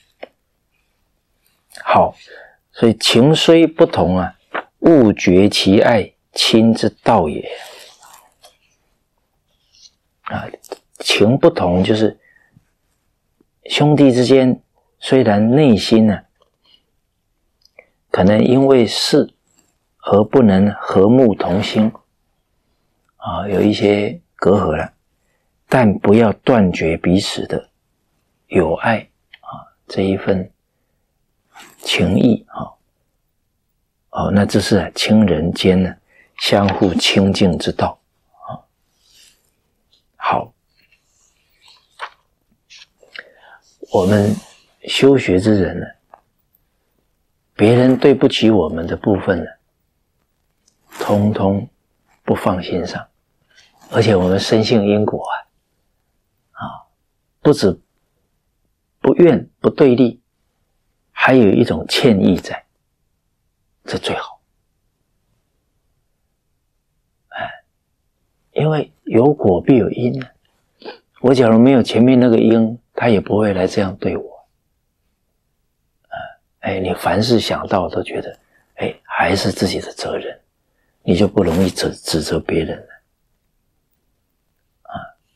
A: 好，所以情虽不同啊，勿绝其爱，亲之道也。啊，情不同就是兄弟之间，虽然内心呢、啊，可能因为事而不能和睦同心啊，有一些隔阂了，但不要断绝彼此的友爱啊，这一份情谊啊。哦，那这是亲人间呢相互亲近之道啊。好，我们修学之人呢，别人对不起我们的部分呢，通通不放心上，而且我们深信因果啊，啊，不止不怨不对立，还有一种歉意在，这最好。哎，因为有果必有因呢，我假如没有前面那个因，他也不会来这样对我。哎，你凡事想到都觉得，哎，还是自己的责任，你就不容易指指责别人了。啊，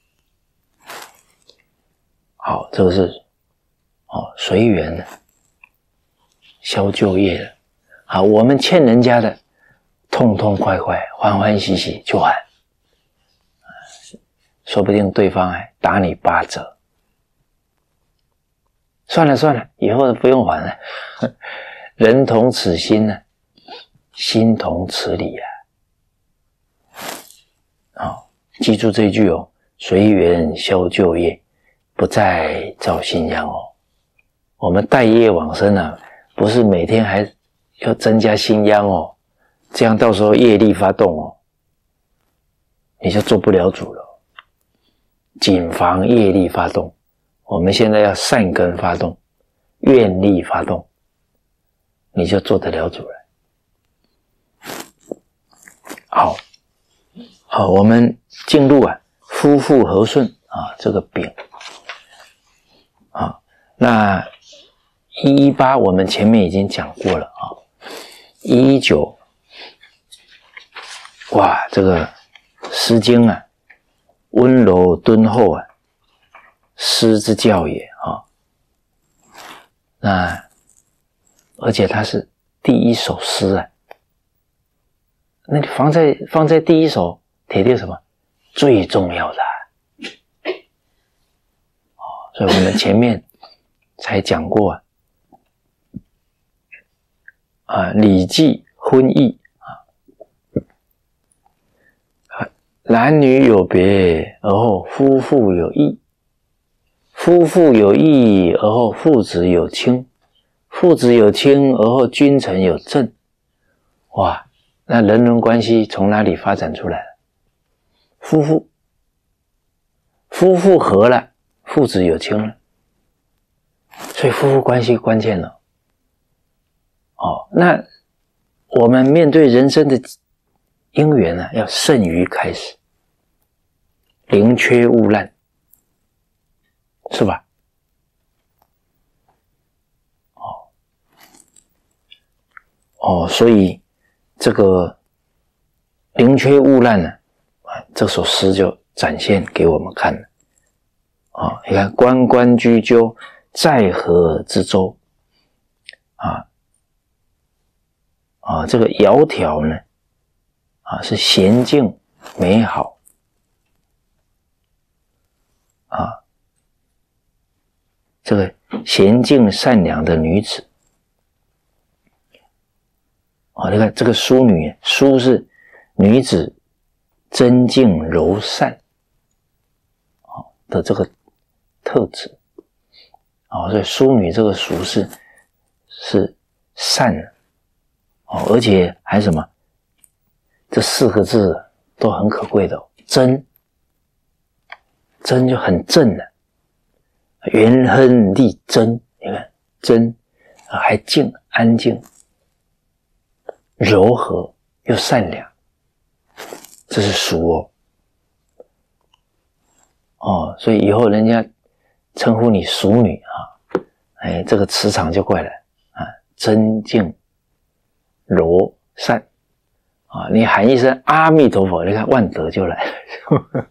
A: 好，这个是哦随缘消旧业的。好，我们欠人家的，痛痛快快、欢欢喜喜就还，说不定对方还打你八折。算了算了，以后不用还了。人同此心呢、啊，心同此理啊。哦，记住这句哦，随缘消旧业，不再造新殃哦。我们带业往生啊，不是每天还要增加新殃哦，这样到时候业力发动哦，你就做不了主了。谨防业力发动。我们现在要善根发动，愿力发动，你就做得了主了。好，好，我们进入啊，夫妇和顺啊，这个丙啊，那一一八我们前面已经讲过了啊，一一九，哇，这个《诗经》啊，温柔敦厚啊。诗之教也啊，那而且它是第一首诗啊，那你放在放在第一首，铁定什么最重要的啊？哦，所以我们前面才讲过啊，啊《礼记》婚义啊，男女有别，而后夫妇有义。夫妇有义，而后父子有亲；父子有亲，而后君臣有正。哇，那人伦关系从哪里发展出来了？夫妇，夫妇和了，父子有亲了，所以夫妇关系关键了。哦，那我们面对人生的因缘呢，要慎于开始，宁缺毋滥。是吧？哦哦，所以这个宁缺毋滥呢，啊，这首诗就展现给我们看了。啊，你看关关雎鸠，在河之洲。啊啊，这个窈窕呢，啊是娴静美好。啊，这个娴静善良的女子。啊，你看这个淑女，淑是女子贞静柔善啊的这个特质。啊，所以淑女这个淑是是善的。哦，而且还什么？这四个字都很可贵的哦。贞，贞就很正的，元亨利贞，你看贞还静，安静，柔和又善良，这是淑哦。哦，所以以后人家称呼你淑女啊，哎，这个磁场就过来啊，贞静柔善啊，你喊一声阿弥陀佛，你看万德就来了。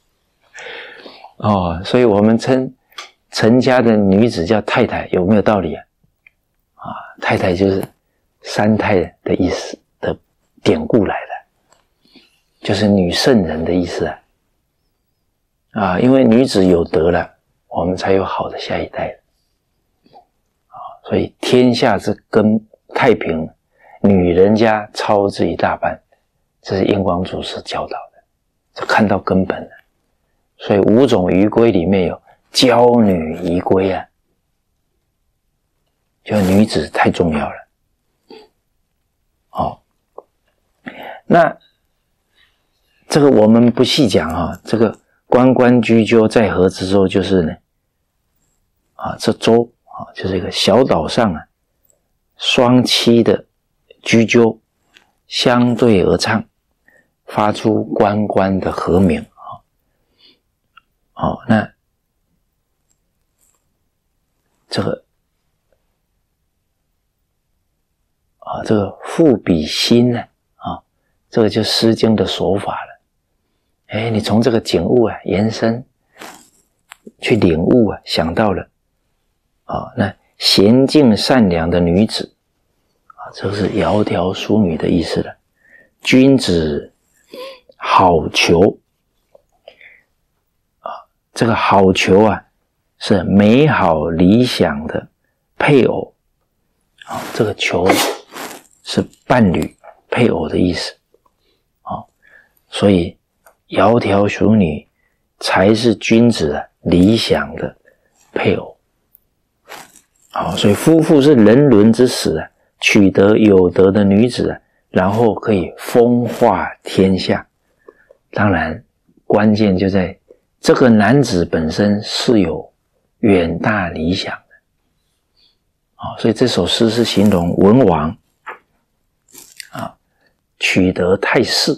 A: 哦，所以我们称陈家的女子叫太太，有没有道理啊？啊，太太就是三太的意思的典故来的，就是女圣人的意思啊。啊，因为女子有德了，我们才有好的下一代了。啊，所以天下之根太平，女人家操之一大半，这是印光祖师教导的，这看到根本了。所以五种仪规里面有娇女仪规啊，就女子太重要了。哦，那这个我们不细讲啊，这个关关雎鸠，在河之洲就是呢，啊，这洲啊就是一个小岛上啊，双栖的雎鸠相对而唱，发出关关的和鸣啊。哦，那这个啊，这个赋比兴呢，啊，这个就《诗经》的手法了。哎，你从这个景物啊延伸去领悟啊，想到了啊，那娴静善良的女子啊，这是窈窕淑女的意思了。君子好逑啊，这个好逑啊，是美好理想的配偶啊，这个逑是伴侣、配偶的意思啊，所以窈窕淑女才是君子啊理想的配偶。好，所以夫妇是人伦之始啊，取得有德的女子啊，然后可以风化天下。当然，关键就在这个男子本身是有远大理想的。啊，所以这首诗是形容文王啊取得太室。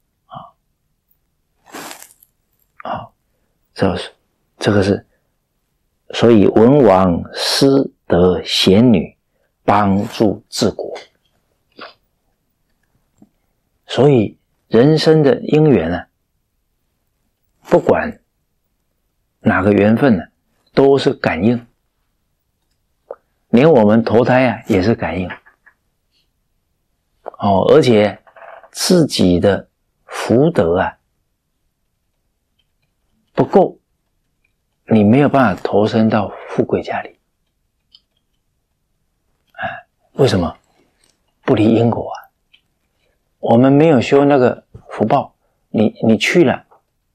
A: 啊，这是这个是，所以文王失得贤女，帮助治国。所以人生的因缘啊，不管哪个缘分呢、啊，都是感应。连我们投胎啊也是感应。哦，而且自己的福德啊不够，你没有办法投身到富贵家里。啊，为什么？不离因果啊。我们没有修那个福报，你你去了，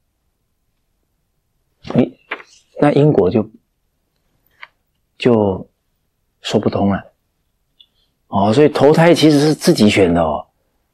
A: 你那因果就就说不通了。哦，所以投胎其实是自己选的哦。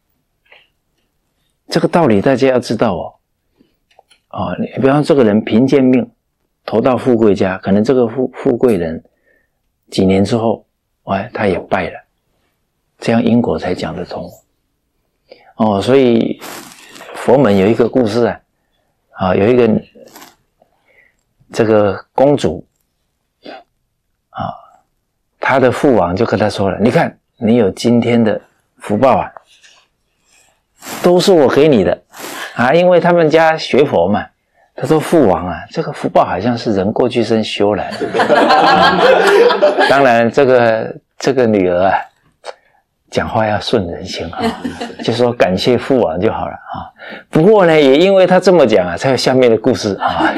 A: 这个道理大家要知道哦。哦，你比方这个人贫贱命，投到富贵家，可能这个富富贵人几年之后，哎，他也败了，这样因果才讲得通。哦，所以佛门有一个故事啊，啊，有一个这个公主啊，她的父王就跟她说了：“你看，你有今天的福报啊， 都是我给你的啊，因为他们家学佛嘛。他说父王啊，这个福报好像是人过去生修来的。当然，这个这个女儿啊，讲话要顺人心啊，就说感谢父王就好了啊。不过呢，也因为他这么讲啊，才有下面的故事啊。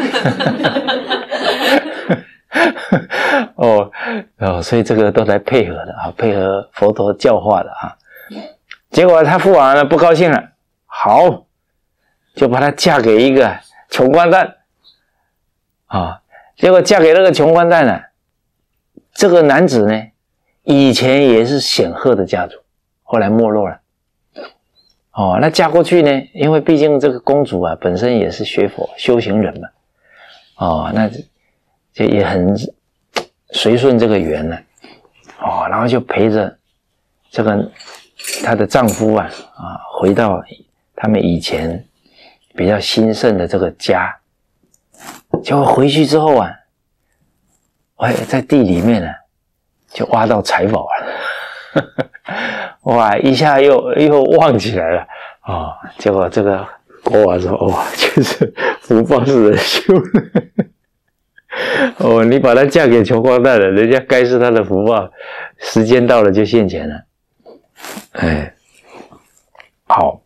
A: 哦哦，所以这个都来配合的啊，配合佛陀教化的啊。结果他父王呢不高兴了，好，就把她嫁给一个穷光蛋啊。结果嫁给那个穷光蛋呢，这个男子呢，以前也是显赫的家族，后来没落了。哦，那嫁过去呢，因为毕竟这个公主啊，本身也是学佛修行人嘛，哦，那就也很随顺这个缘呢，哦，然后就陪着这个她的丈夫啊啊，回到他们以前比较兴盛的这个家。结果回去之后啊，哎，在地里面呢、啊，就挖到财宝了。哇，一下又又旺起来了啊、哦！结果这个国王说：“哇，就是福报是人修的。哦，你把她嫁给穷光蛋了，人家该是她的福报，时间到了就现钱了。”哎，好。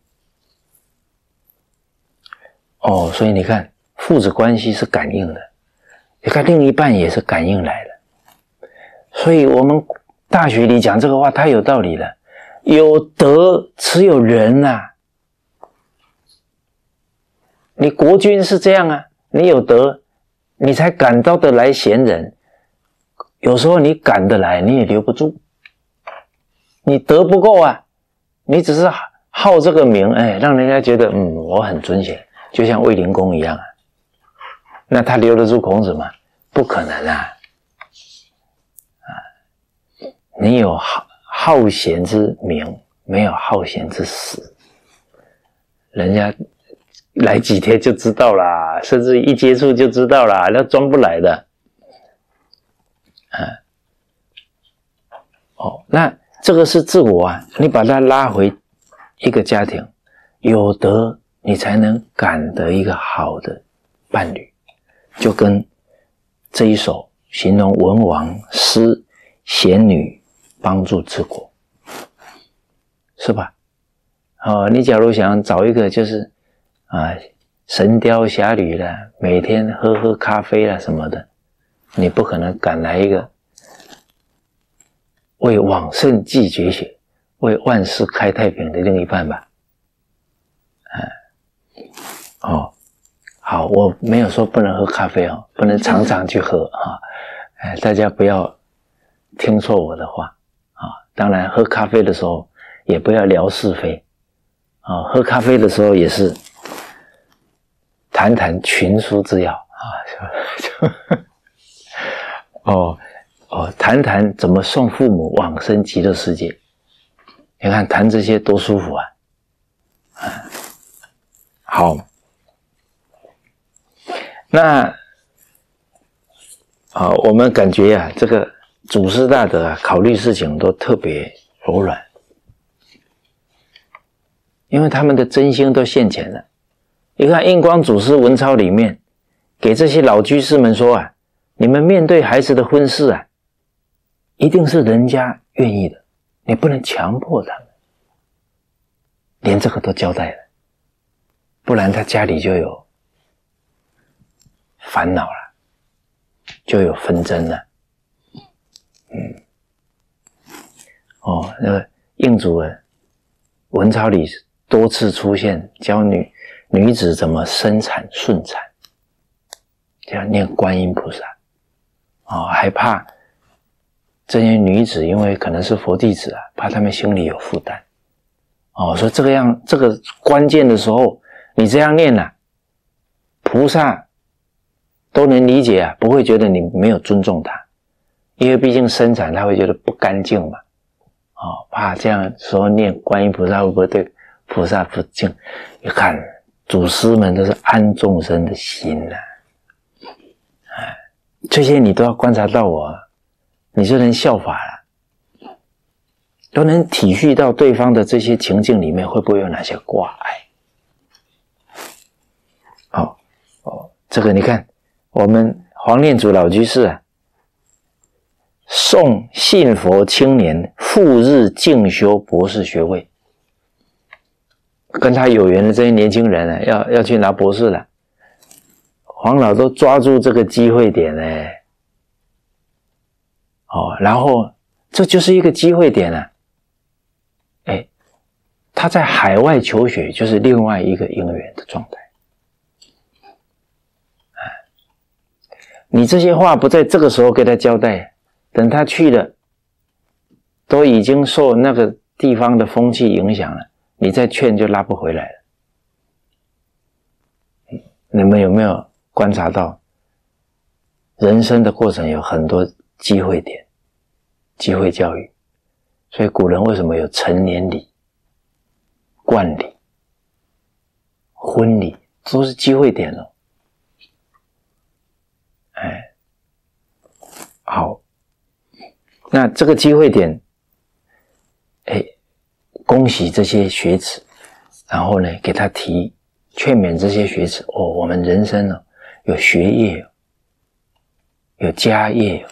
A: 哦，所以你看，父子关系是感应的，你看另一半也是感应来的。所以我们大学里讲这个话太有道理了。有德只有仁啊，你国君是这样啊，你有德，你才赶到得来贤人。有时候你赶得来，你也留不住，你德不够啊，你只是好这个名，哎，让人家觉得嗯我很尊贤，就像卫灵公一样啊。那他留得住孔子吗？不可能啊！啊，你有好好贤之名，没有好贤之实，人家来几天就知道啦，甚至一接触就知道啦，那装不来的。啊，哦，那这个是自我啊，你把它拉回一个家庭，有德你才能感得一个好的伴侣，就跟这一首形容文王师贤女帮助治国，是吧？哦，你假如想找一个就是啊神雕侠侣的，每天喝喝咖啡啦什么的，你不可能赶来一个为往圣继绝学、为万世开太平的另一半吧？啊，哦，好，我没有说不能喝咖啡哦，不能常常去喝啊，哎，大家不要听错我的话啊。当然，喝咖啡的时候也不要聊是非啊，喝咖啡的时候也是谈谈群书之要啊，就就哦哦，谈谈怎么送父母往生极乐世界。你看谈这些多舒服啊！啊，好，那啊，我们感觉啊，这个祖师大德啊，考虑事情都特别柔软，因为他们的真心都现前了。你看印光祖师文钞里面给这些老居士们说啊，你们面对孩子的婚事啊，一定是人家愿意的，你不能强迫他们，连这个都交代了，不然他家里就有烦恼了，就有纷争了。嗯，哦，那个印祖啊，文钞里多次出现教女女子怎么生产顺产，就要念观音菩萨。哦，还怕这些女子因为可能是佛弟子啊，怕他们心里有负担。哦，所以这个样这个关键的时候，你这样念啊，菩萨都能理解啊，不会觉得你没有尊重他，因为毕竟生产他会觉得不干净嘛。哦，怕这样说念观音菩萨会不会对菩萨不敬？你看祖师们都是安众生的心啊，哎，这些你都要观察到我，你就能效法了。 都能体恤到对方的这些情境里面会不会有哪些挂碍。哦哦，这个你看，我们黄念祖老居士啊，送信佛青年赴日进修博士学位，跟他有缘的这些年轻人呢、啊，要要去拿博士了，黄老都抓住这个机会点呢，哦，然后这就是一个机会点啊，哎，他在海外求学就是另外一个因缘的状态。你这些话不在这个时候给他交代，等他去了，都已经受那个地方的风气影响了，你再劝就拉不回来了。你们有没有观察到，人生的过程有很多机会点，机会教育？所以古人为什么有成年礼、冠礼、婚礼，都是机会点哦。哎，好，那这个机会点，哎，恭喜这些学子，然后呢，给他提劝勉这些学子哦，我们人生呢、哦、有学业，有家业，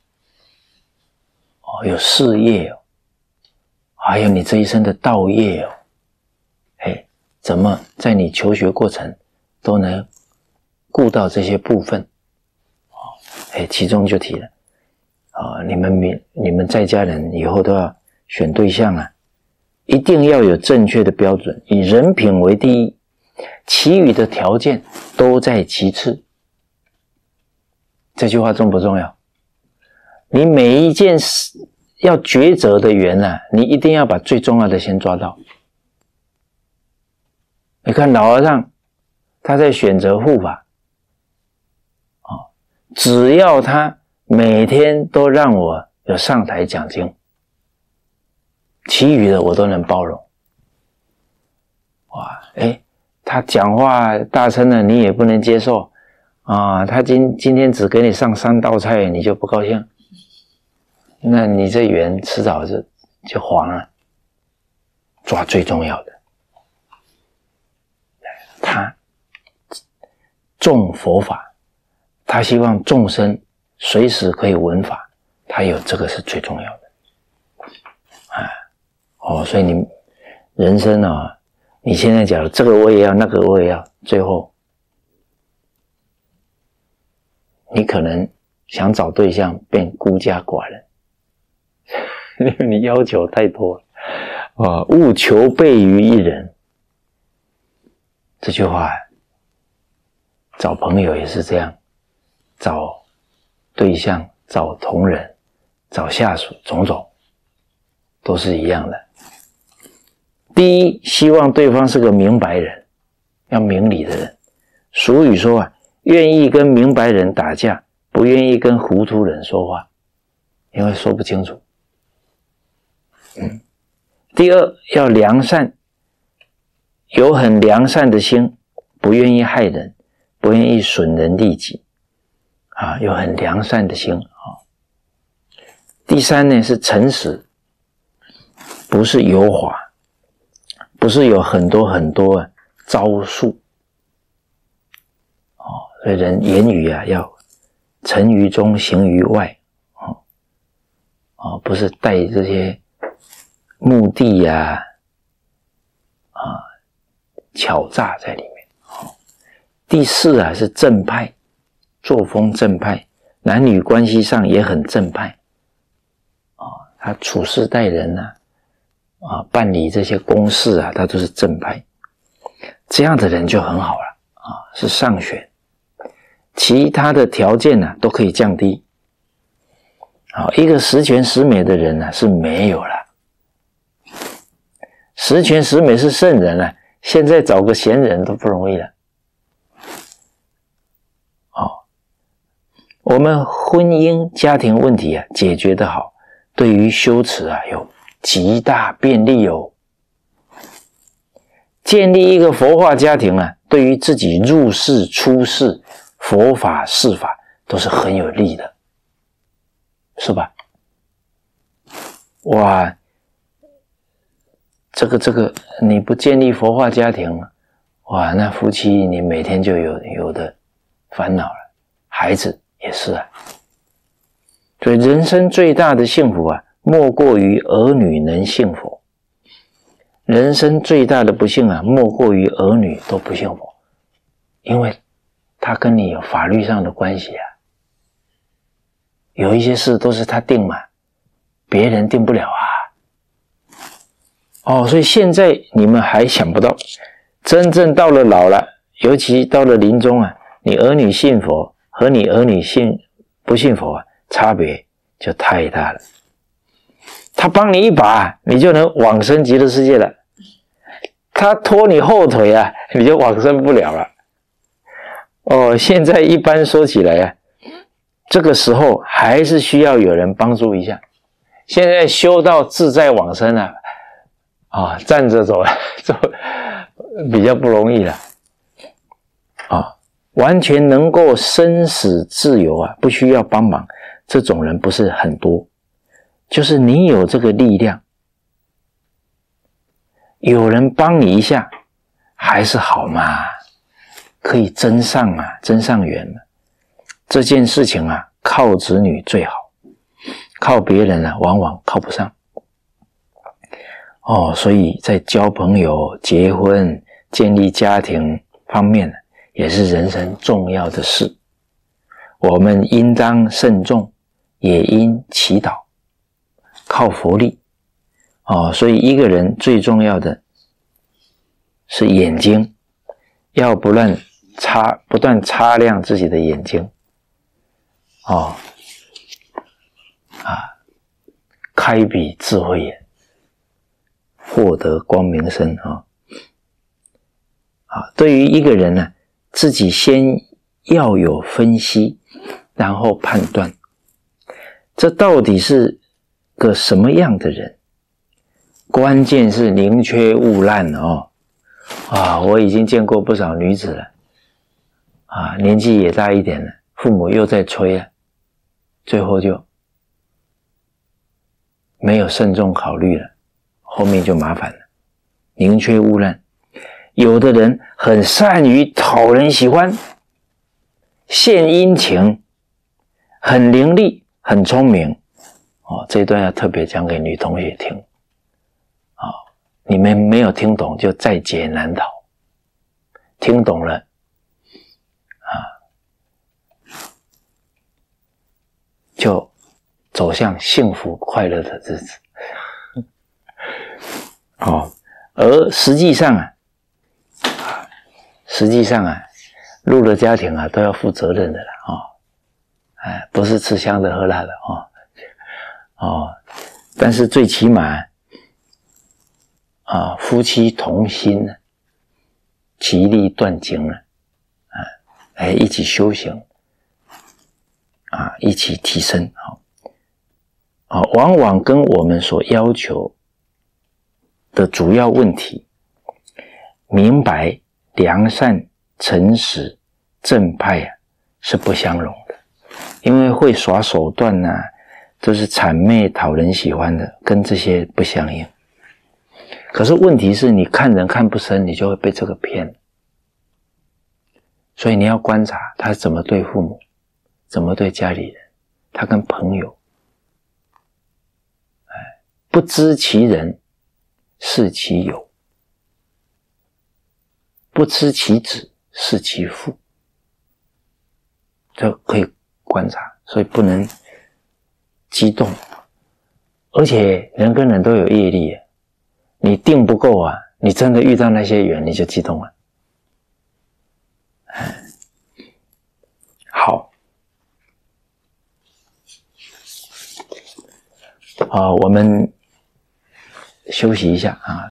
A: 哦，有事业哦，还有你这一生的道业哦，哎，怎么在你求学过程都能顾到这些部分？哎，其中就提了啊，你们你们在家人以后都要选对象啊，一定要有正确的标准，以人品为第一，其余的条件都在其次。这句话重不重要？你每一件事要抉择的缘啊，你一定要把最重要的先抓到。你看老和尚他在选择护法，只要他每天都让我有上台讲经，其余的我都能包容。哇，哎，他讲话大声了，你也不能接受啊！他今今天只给你上三道菜，你就不高兴，那你这缘迟早就就黄了。抓最重要的，他重佛法。他希望众生随时可以闻法，他有这个是最重要的。啊，哦，所以你人生啊，你现在讲这个我也要，那个我也要，最后你可能想找对象变孤家寡人，因为你要求太多了啊，务求备于一人。这句话，找朋友也是这样。找对象，找同仁，找下属，种种都是一样的。第一，希望对方是个明白人，要明理的人。俗语说啊，愿意跟明白人打架，不愿意跟糊涂人说话，因为说不清楚。嗯。第二，要良善，有很良善的心，不愿意害人，不愿意损人利己。啊，有很良善的心啊。第三呢是诚实，不是油滑，不是有很多很多啊招数。哦，所以人言语啊要诚于中，行于外。哦，哦，不是带这些目的呀、啊、啊巧诈在里面。哦，第四啊是正派。作风正派，男女关系上也很正派啊、哦，他处事待人啊，啊，办理这些公事啊，他都是正派，这样的人就很好了啊，是上选。其他的条件呢、啊、都可以降低。好，一个十全十美的人呢、啊、是没有了，十全十美是圣人了、啊，现在找个贤人都不容易了。我们婚姻家庭问题啊解决得好，对于修持啊有极大便利哦。建立一个佛化家庭啊，对于自己入世出世、佛法事法都是很有利的，是吧？哇， 这个这个你不建立佛化家庭，哇，那夫妻你每天就有有的烦恼了，孩子也是啊。所以人生最大的幸福啊，莫过于儿女能信佛。人生最大的不幸啊，莫过于儿女都不信佛，因为他跟你有法律上的关系啊，有一些事都是他定嘛，别人定不了啊。哦，所以现在你们还想不到，真正到了老了，尤其到了临终啊，你儿女信佛和你儿女信不信佛啊，差别就太大了。他帮你一把，你就能往生极乐世界了；他拖你后腿啊，你就往生不了了。哦，现在一般说起来啊，这个时候还是需要有人帮助一下。现在修到自在往生啊，啊，站着走走比较不容易了。啊，完全能够生死自由啊，不需要帮忙，这种人不是很多。就是你有这个力量，有人帮你一下，还是好嘛，可以增上啊，增上缘了。这件事情啊，靠子女最好，靠别人啊，往往靠不上。哦，所以在交朋友、结婚、建立家庭方面，也是人生重要的事。我们应当慎重，也应祈祷。靠佛力哦，所以一个人最重要的是眼睛，要不断擦不断擦亮自己的眼睛哦，啊，开笔智慧眼，获得光明身啊、哦！啊，对于一个人呢，自己先要有分析，然后判断，这到底是个什么样的人？关键是宁缺毋滥哦！啊，我已经见过不少女子了，啊，年纪也大一点了，父母又在催啊，最后就没有慎重考虑了，后面就麻烦了。宁缺毋滥，有的人很善于讨人喜欢，献殷勤，很伶俐，很聪明。哦，这一段要特别讲给女同学听。啊、哦，你们没有听懂就在劫难逃，听懂了，啊，就走向幸福快乐的日子。哦，而实际上啊，实际上啊，入了家庭啊都要负责任的了啊、哦，哎，不是吃香的喝辣的哦。哦，但是最起码啊，夫妻同心呢，其利断金了，啊，哎，一起修行，啊，一起提升，啊，啊，往往跟我们所要求的主要问题，明白、良善、诚实、正派啊，是不相容的，因为会耍手段呐、啊。都是谄媚讨人喜欢的，跟这些不相应。可是问题是你看人看不深，你就会被这个骗。所以你要观察他怎么对父母，怎么对家里人，他跟朋友，哎，不知其人，是其友；不知其子，是其父。这可以观察，所以不能激动，而且人跟人都有业力，你定不够啊，你真的遇到那些缘，你就激动了。好，啊，我们休息一下啊。